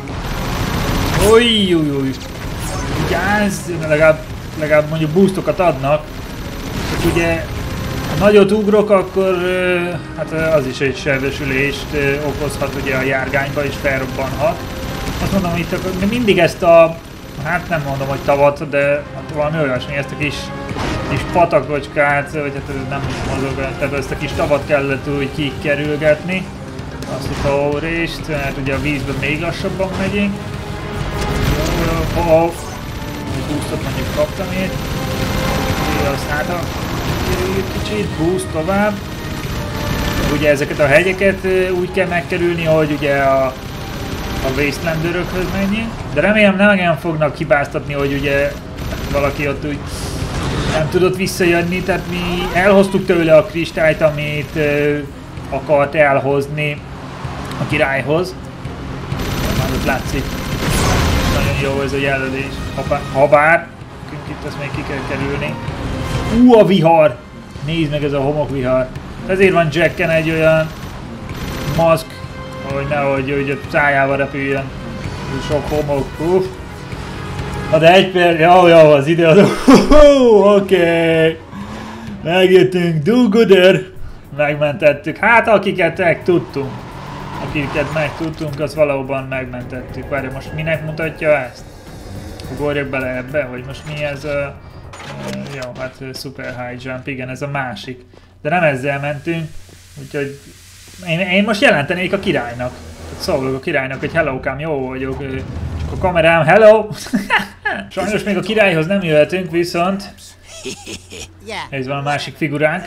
Új. Vigyázz, legalább mondjuk boostokat adnak. Csak ugye, ha nagyot ugrok, akkor hát az is egy sebesülést okozhat ugye a járgányba és felrobbanhat. Azt mondom, itt mindig ezt a, hát nem mondom, hogy tavat, de hát valami olyasmi, ezt a kis patakocskát, vagy hát nem is mozog, tehát ezt a kis tavat kellett úgy kikerülgetni. Azt a órést, mert ugye a vízben még lassabban megyünk. Jó. Boostot mondjuk kaptam itt. Azt hát a kicsit, boost tovább. Ugye ezeket a hegyeket úgy kell megkerülni, hogy ugye a Wastelanderökhöz menjünk. De remélem nem fognak hibáztatni, hogy ugye valaki ott úgy nem tudott visszajönni, tehát mi elhoztuk tőle a kristályt, amit akart elhozni a királyhoz. Már ott látszik. Nagyon jó ez a jelölés. Habár, itt ezt még ki kell kerülni. A vihar! Nézd meg, ez a homokvihar. Ezért van Jacken egy olyan maszk, hogy nehogy a szájával repüljön. Sok homok. Na de egy perc, jó, az ide oké. Megjöttünk, do gooder. Megmentettük. Hát akiket megtudtunk, azt valóban megmentettük. Várja, most minek mutatja ezt? Ugorjak bele ebbe, hogy most mi ez a... jó, hát super high jump, igen, ez a másik. De nem ezzel mentünk, úgyhogy... Én most jelentenék a királynak. Szólok a királynak, hogy hellókám, jó vagyok. Csak a kamerám, hello! Sajnos még a királyhoz nem jöhetünk, viszont... ez van a másik figuránk.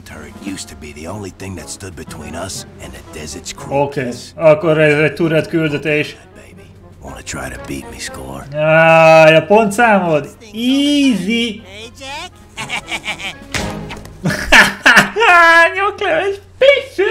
Oké, akkor ez egy turret küldetés. A pontszámod? Easy! Nyokleves picsa!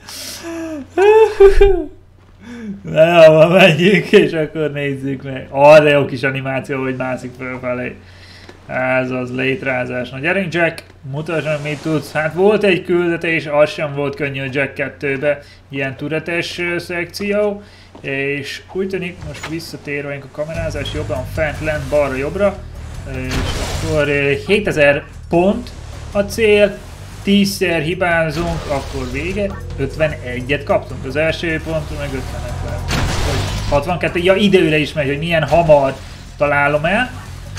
Na jó, menjünk, és akkor nézzük meg. De jó kis animáció, hogy mászik fölfelé. Ez az létrázás. Na gyerünk Jack, mutasd meg mit tudsz. Hát volt egy küldetés, az sem volt könnyű a Jack 2-be. Ilyen turetes szekció. És úgy tűnik, most visszatérve a kamerázás, jobban fent, lent, balra, jobbra. És akkor 7000 pont a cél. 10-szer hibázunk, akkor vége. 51-et kaptunk az első ponton, meg 50-et lett. 62, ja időre is megy, hogy milyen hamar találom el.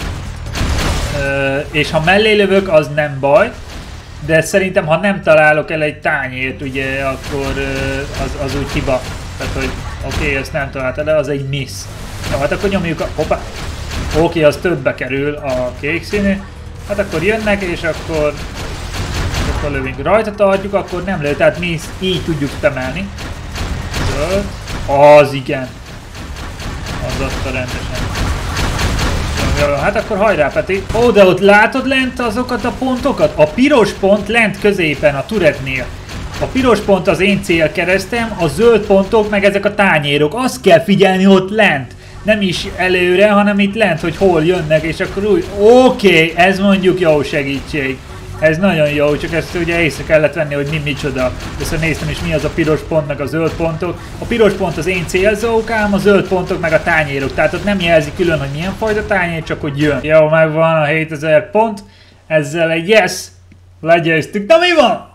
És ha mellé lövök, az nem baj. De szerintem, ha nem találok el egy tányért, ugye, akkor az úgy hiba. Tehát, hogy oké, ezt nem találta le, az egy miss. Na, hát akkor nyomjuk a... hoppá! Oké, az többbe kerül a kék színű. Hát akkor jönnek, és akkor lövünk. Rajta tartjuk, akkor nem lő, tehát mi így tudjuk temelni. Zöld. Az igen. Az adta rendesen. Jó, hát akkor hajrá Peti. De ott látod lent azokat a pontokat? A piros pont lent középen a turretnél. A piros pont az én célkeresztem, a zöld pontok meg ezek a tányérok. Azt kell figyelni ott lent. Nem is előre, hanem itt lent, hogy hol jönnek, és akkor úgy... Oké, ez mondjuk jó segítség. Ez nagyon jó, csak ezt ugye észre kellett venni, hogy mi micsoda. Összenéztem is mi az a piros pont meg a zöld pontok. A piros pont az én célzókám, a zöld pontok meg a tányérok. Tehát ott nem jelzi külön, hogy milyen fajta tányér, csak hogy jön. Jó, megvan a 7000 pont. Ezzel egy yes! Legyőztük. Na mi van?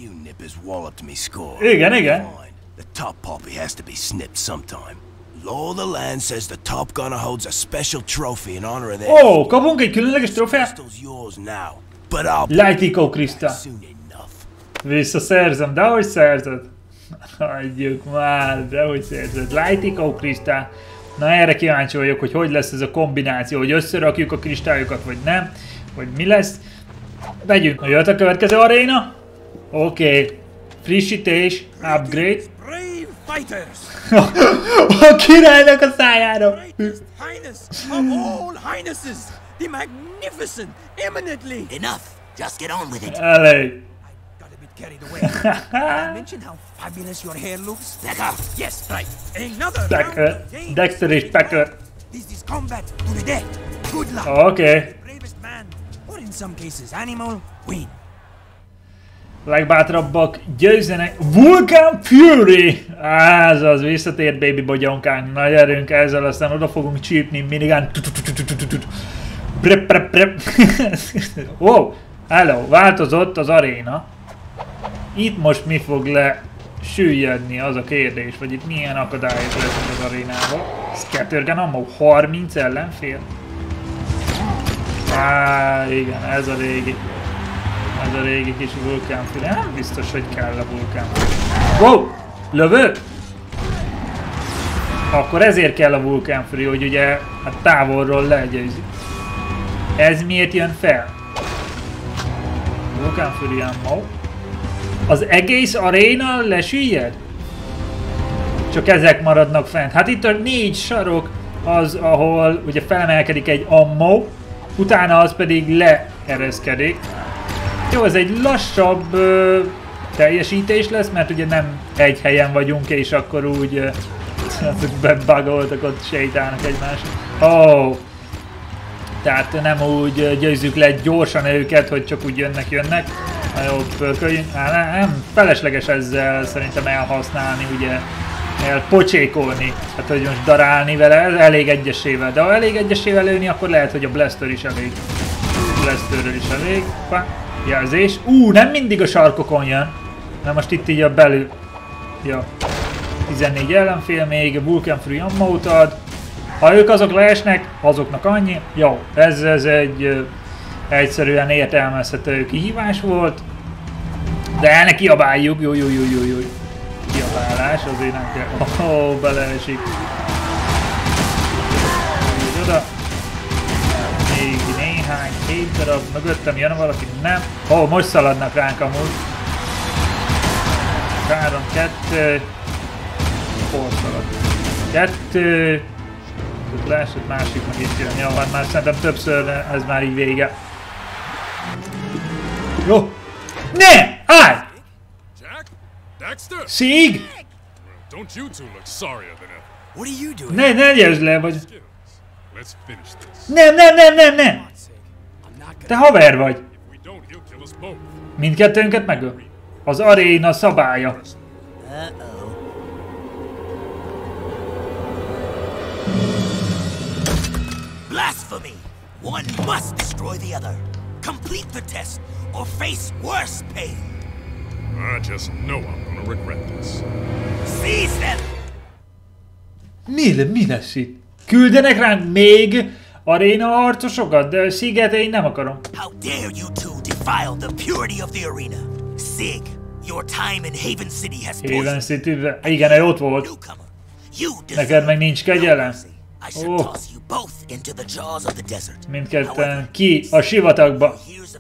Igen, igen. The top poppy has to be snipped sometime. Law of the land says the top gunner holds a special trophy in honor of that. Oh, kapunk egy különleges trófeát? Lightico Krista. Visszaszerzem, de hogy szerzed? Hagyjuk már, de hogy szerzed. Lightico Krista. Na erre kíváncsi vagyok, hogy lesz ez a kombináció, hogy összerakjuk a kristályokat, vagy nem. Vagy mi lesz. Vegyünk. Jött a következő aréna. Oké. Frissítés, upgrade. A királynak a szájára! Enough! Just get on with it! Elég! Packer. Dexter és Packer. Oké. Legbátrabbak győzzenek. Vulcan Fury! Ez az, visszatért baby bogyonkánk. Nagy erőnk ezzel, aztán oda fogunk csípni minigán. Prep. Wow! Hello, változott az aréna. Itt most mi fog lesüllyedni, az a kérdés, vagy itt milyen akadályok lesznek az arénában. Scattergun ammo 30 ellenfél. Igen, ez a régi. Ez a régi kis vulkánfűrű. Nem biztos, hogy kell a vulkánfűrű. Wow! Lövő? Akkor ezért kell a vulkánfűrű, hogy ugye a távolról legyőzi. Ez miért jön fel? Vulkánfűrű ammo. Az egész aréna lesüllyed? Csak ezek maradnak fent. Hát itt a 4 sarok az, ahol ugye felemelkedik egy ammo, utána az pedig leereszkedik. Jó, ez egy lassabb teljesítés lesz, mert ugye nem egy helyen vagyunk, és akkor úgy bebugoltak, ott sétálnak egymásra. Tehát nem úgy győzzük le gyorsan őket, hogy csak úgy jönnek. Na jó, pörköljünk. Nem, felesleges ezzel szerintem elhasználni, ugye elpocsékolni. Hát hogy most darálni vele, ez elég egyesével. De ha elég egyesével lőni, akkor lehet, hogy a blaster is elég. Blasterrel is elég. Jelzés. Nem mindig a sarkokon jön. Na most itt így a belül. Ja. 14 ellenfél még, Vulcan Free Ammo-t ad. Ha ők azok leesnek, azoknak annyi. Jó, ez egy egyszerűen értelmezhető kihívás volt. De el ne kiabáljuk. Jó. Kiabálás, azért nem kell. Beleesik. Oda. Még néhány, 2 darab, mögöttem jön valaki, nem. Most szaladnak ránk amúgy. 3, 2. Hol szalad? 2. Leesett, másik meg itt jön. Jó, hát már szerintem többször ez már így vége. Jó! Ne! Állj! Sig! Ne győzd le, vagy... Nem! Te haver vagy! Mindkettőnket megöl. Az aréna szabálya. Blasphemy! One must destroy the other. Complete the test or face worse pain. I just know I'm gonna regret this. Seize them! Mi lesz itt? Küldenek ránk még aréna harcosokat, de Siget én nem akarom. How dare you two defile the purity of the arena? Sig, your time in Haven City has Haven City-ben? Igen, ő ott volt. Neked meg nincs kegyelem. Mindketten ki a sivatagba.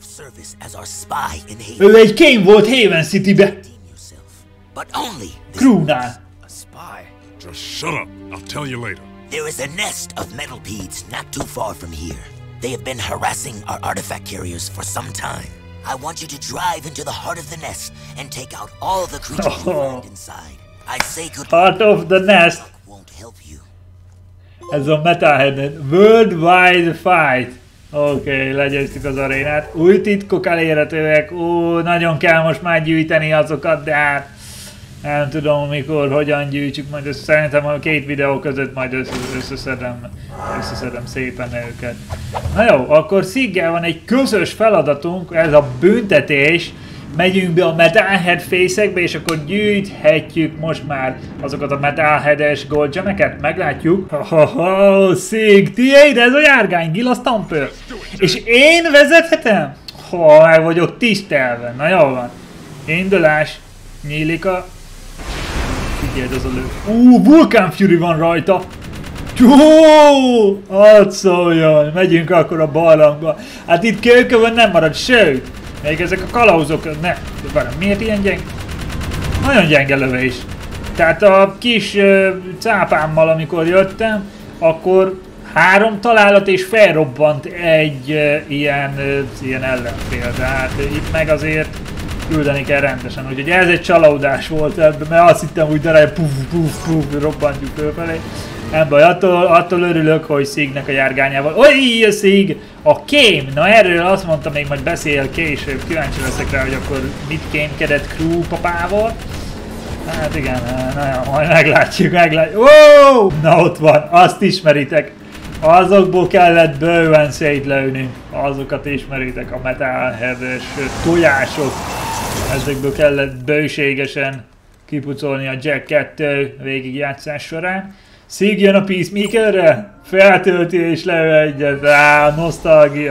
Ő egy kém volt Haven City-be. Crewnál. Just shut up. I'll tell you later. There is a nest of metalpedes not too far from here. They have been harassing our artifact carriers for some time. I want you to drive into the heart of the nest and take out all the creatures you find inside. I say good Heart of the nest. Won't help you. Ez a Metalhead. Worldwide Fight. Oké, legyőztük az arénát. Új titkok elérhetőek. Nagyon kell most már gyűjteni azokat, de hát nem tudom mikor, hogyan gyűjtsük, majd szerintem a 2 videó között majd összeszedem szépen őket. Na jó, akkor Siggel van egy közös feladatunk, ez a büntetés. Megyünk be a Metalhead fészekbe, és akkor gyűjthetjük most már azokat a Metalhead-es gold gemeket, meglátjuk. Sig, tiéd ez a járgány, Gila Stamper. És én vezethetem? Meg vagyok tisztelve, na jó van. Indulás, nyílik a... Figyeld az a lő. Vulcan Fury van rajta. Hadd szóljon, megyünk akkor a barlangba. Hát itt kőkövön nem marad, sőt. Még ezek a kalauzok, ne, miért ilyen gyenge? Nagyon gyenge lövés. Tehát a kis cápámmal, amikor jöttem, akkor 3 találat és felrobbant egy ilyen ellenfél. Tehát itt meg azért küldeni kell rendesen. Úgyhogy ez egy csalódás volt ebben, mert azt hittem úgy darálja, puf, robbantjuk fölfelé. Nem baj, attól örülök, hogy Signek a járgányával. A Sig! A kém! Na erről azt mondta, még majd beszél később. Kíváncsi leszek rá, hogy akkor mit kémkedett Crew papával. Hát igen, na, majd meglátjuk. Wow! Na ott van, azt ismeritek. Azokból kellett bőven szétlőnünk. Azokat ismeritek, a Metalhead-es tojások. Ezekből kellett bőségesen kipucolni a Jack 2 végigjátszás során. Sig jön a Peacemakerre, feltölti és lő egyet, nosztalgia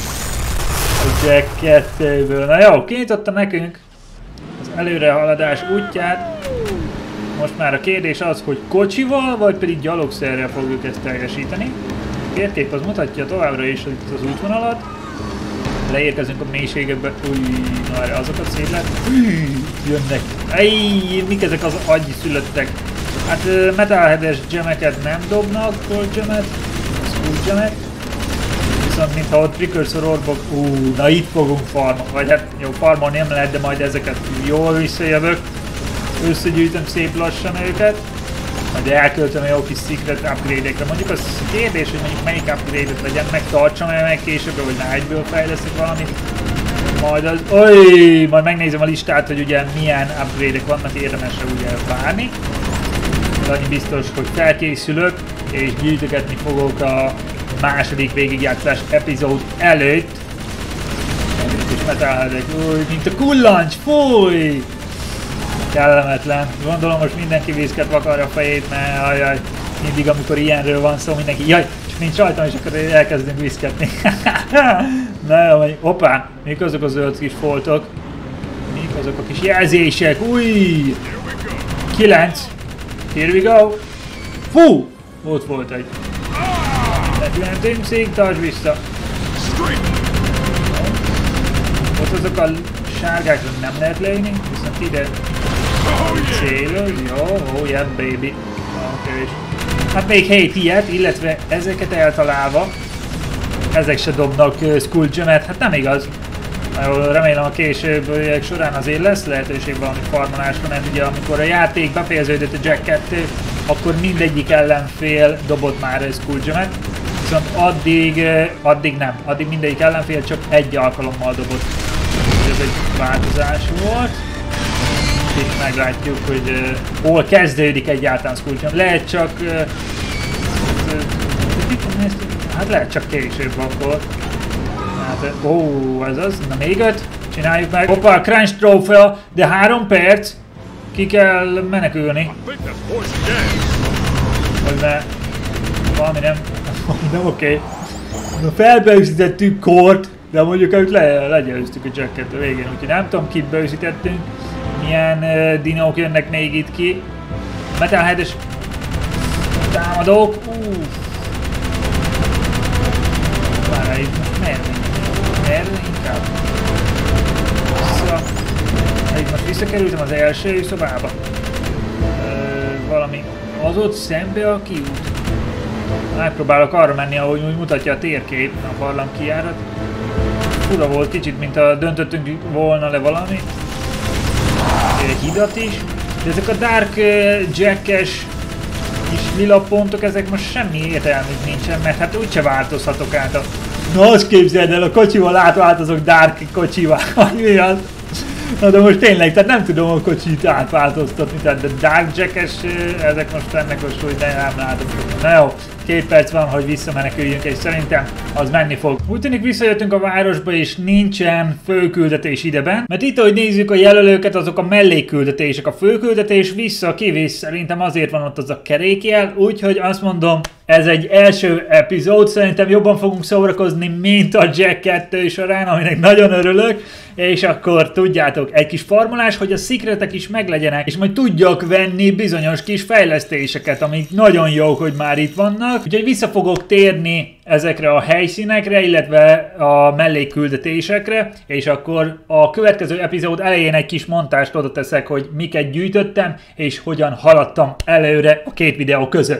a Jack 2-ből. Na jó, kinyitotta nekünk az előrehaladás útját. Most már a kérdés az, hogy kocsival, vagy pedig gyalogszerrel fogjuk ezt teljesíteni. A térkép az mutatja továbbra is itt az útvonalat. Leérkezünk a mélységekbe. Na erre azokat szét lehet. Jönnek. Mik ezek az agyszülöttek? Hát Metalhead-es gemeket nem dobnak, gold gemet, skull gemet. Viszont mintha ott precursor orbok, na itt fogunk farmolni. Vagy hát jó, farmolni nem lehet, de majd ezeket jól visszajövök. Összegyűjtöm szép lassan őket. Majd elköltöm a jó kis secret upgrade-ekre. Mondjuk az kérdés, hogy mondjuk melyik upgrade-et legyen, megtartsam el meg később, vagy már egyből fejleszek valamit. Majd az... majd megnézem a listát, hogy ugye milyen upgrade-ek vannak, érdemes ugye várni. Annyi biztos, hogy felkészülök, és gyűjtögetni fogok a második végigjátszás epizód előtt. És Metalhead-ek, mint a kullancs, fúj! Kellemetlen. Gondolom most mindenki vízket vakarja a fejét, mert ajaj, mindig amikor ilyenről van szó, mindenki, jaj, csak nincs rajtam, és akkor elkezdünk vízketni. Na jó, hoppá, mik azok a zöld kis foltok? Mik azok a kis jelzések? 9. Here we go! Fú! Ott volt egy. Letülentünk, Sig, tartsd vissza. Ott azok a sárgákra nem lehet lejni, viszont ide célod. Jó, yeah baby. Okay. Hát még 7 ilyet, illetve ezeket eltalálva. Ezek se dobnak skull gemet, hát nem igaz. Remélem a későbbiek során azért lesz lehetőség valami farmolásra, mert ugye amikor a játék befejeződött a Jack 2, akkor mindegyik ellenfél dobott már skull gemet, viszont addig nem, addig mindegyik ellenfél csak egy alkalommal dobott. Ez egy változás volt. Itt meglátjuk, hogy hol kezdődik egyáltalán skull gem. Lehet csak... hát lehet csak később akkor. Ez az, na még 5, csináljuk meg. Hoppá, Crunch trófea, de 3 perc. Ki kell menekülni. Hogy ne, valami nem oké. Felbeőszítettük Kort, de mondjuk őt legyőztük a Jacket a végén, úgyhogy nem tudom kit beőszítettünk. Milyen dinók jönnek még itt ki. Metalhead-es támadók. Várj, itt merre inkább. Most visszakerültem az első szobába. Valami az ott szembe a kiút. Megpróbálok arra menni, ahogy úgy mutatja a térkép, a barlang kijárat. Fura volt kicsit, mint ha döntöttünk volna le valami. Egy hidat is. De ezek a Dark Jack-es kis lila pontok, ezek most semmi értelmük nincsen, mert hát úgyse változhatok át a Na azt képzeld el, a kocsival átváltozok Dark kocsivá. Mi az? Na de most tényleg, tehát nem tudom a kocsit átváltoztatni, tehát a Dark Jack-es, ezek most ennek a súly, de nem látok. Na jó, 2 perc van, hogy visszameneküljünk, és szerintem az menni fog. Úgy tűnik visszajöttünk a városba, és nincsen főküldetés ideben, mert itt, ahogy nézzük a jelölőket, azok a mellékküldetések. A főküldetés vissza-kivisz, szerintem azért van ott az a kerékjel, úgyhogy azt mondom, ez egy első epizód, szerintem jobban fogunk szórakozni, mint a Jack 2 során, aminek nagyon örülök, és akkor tudjátok, egy kis farmolás, hogy a szikretek is meglegyenek, és majd tudjak venni bizonyos kis fejlesztéseket, amik nagyon jók, hogy már itt vannak. Úgyhogy vissza fogok térni ezekre a helyszínekre, illetve a mellékküldetésekre, és akkor a következő epizód elején egy kis montást oda teszek, hogy miket gyűjtöttem, és hogyan haladtam előre a 2 videó között.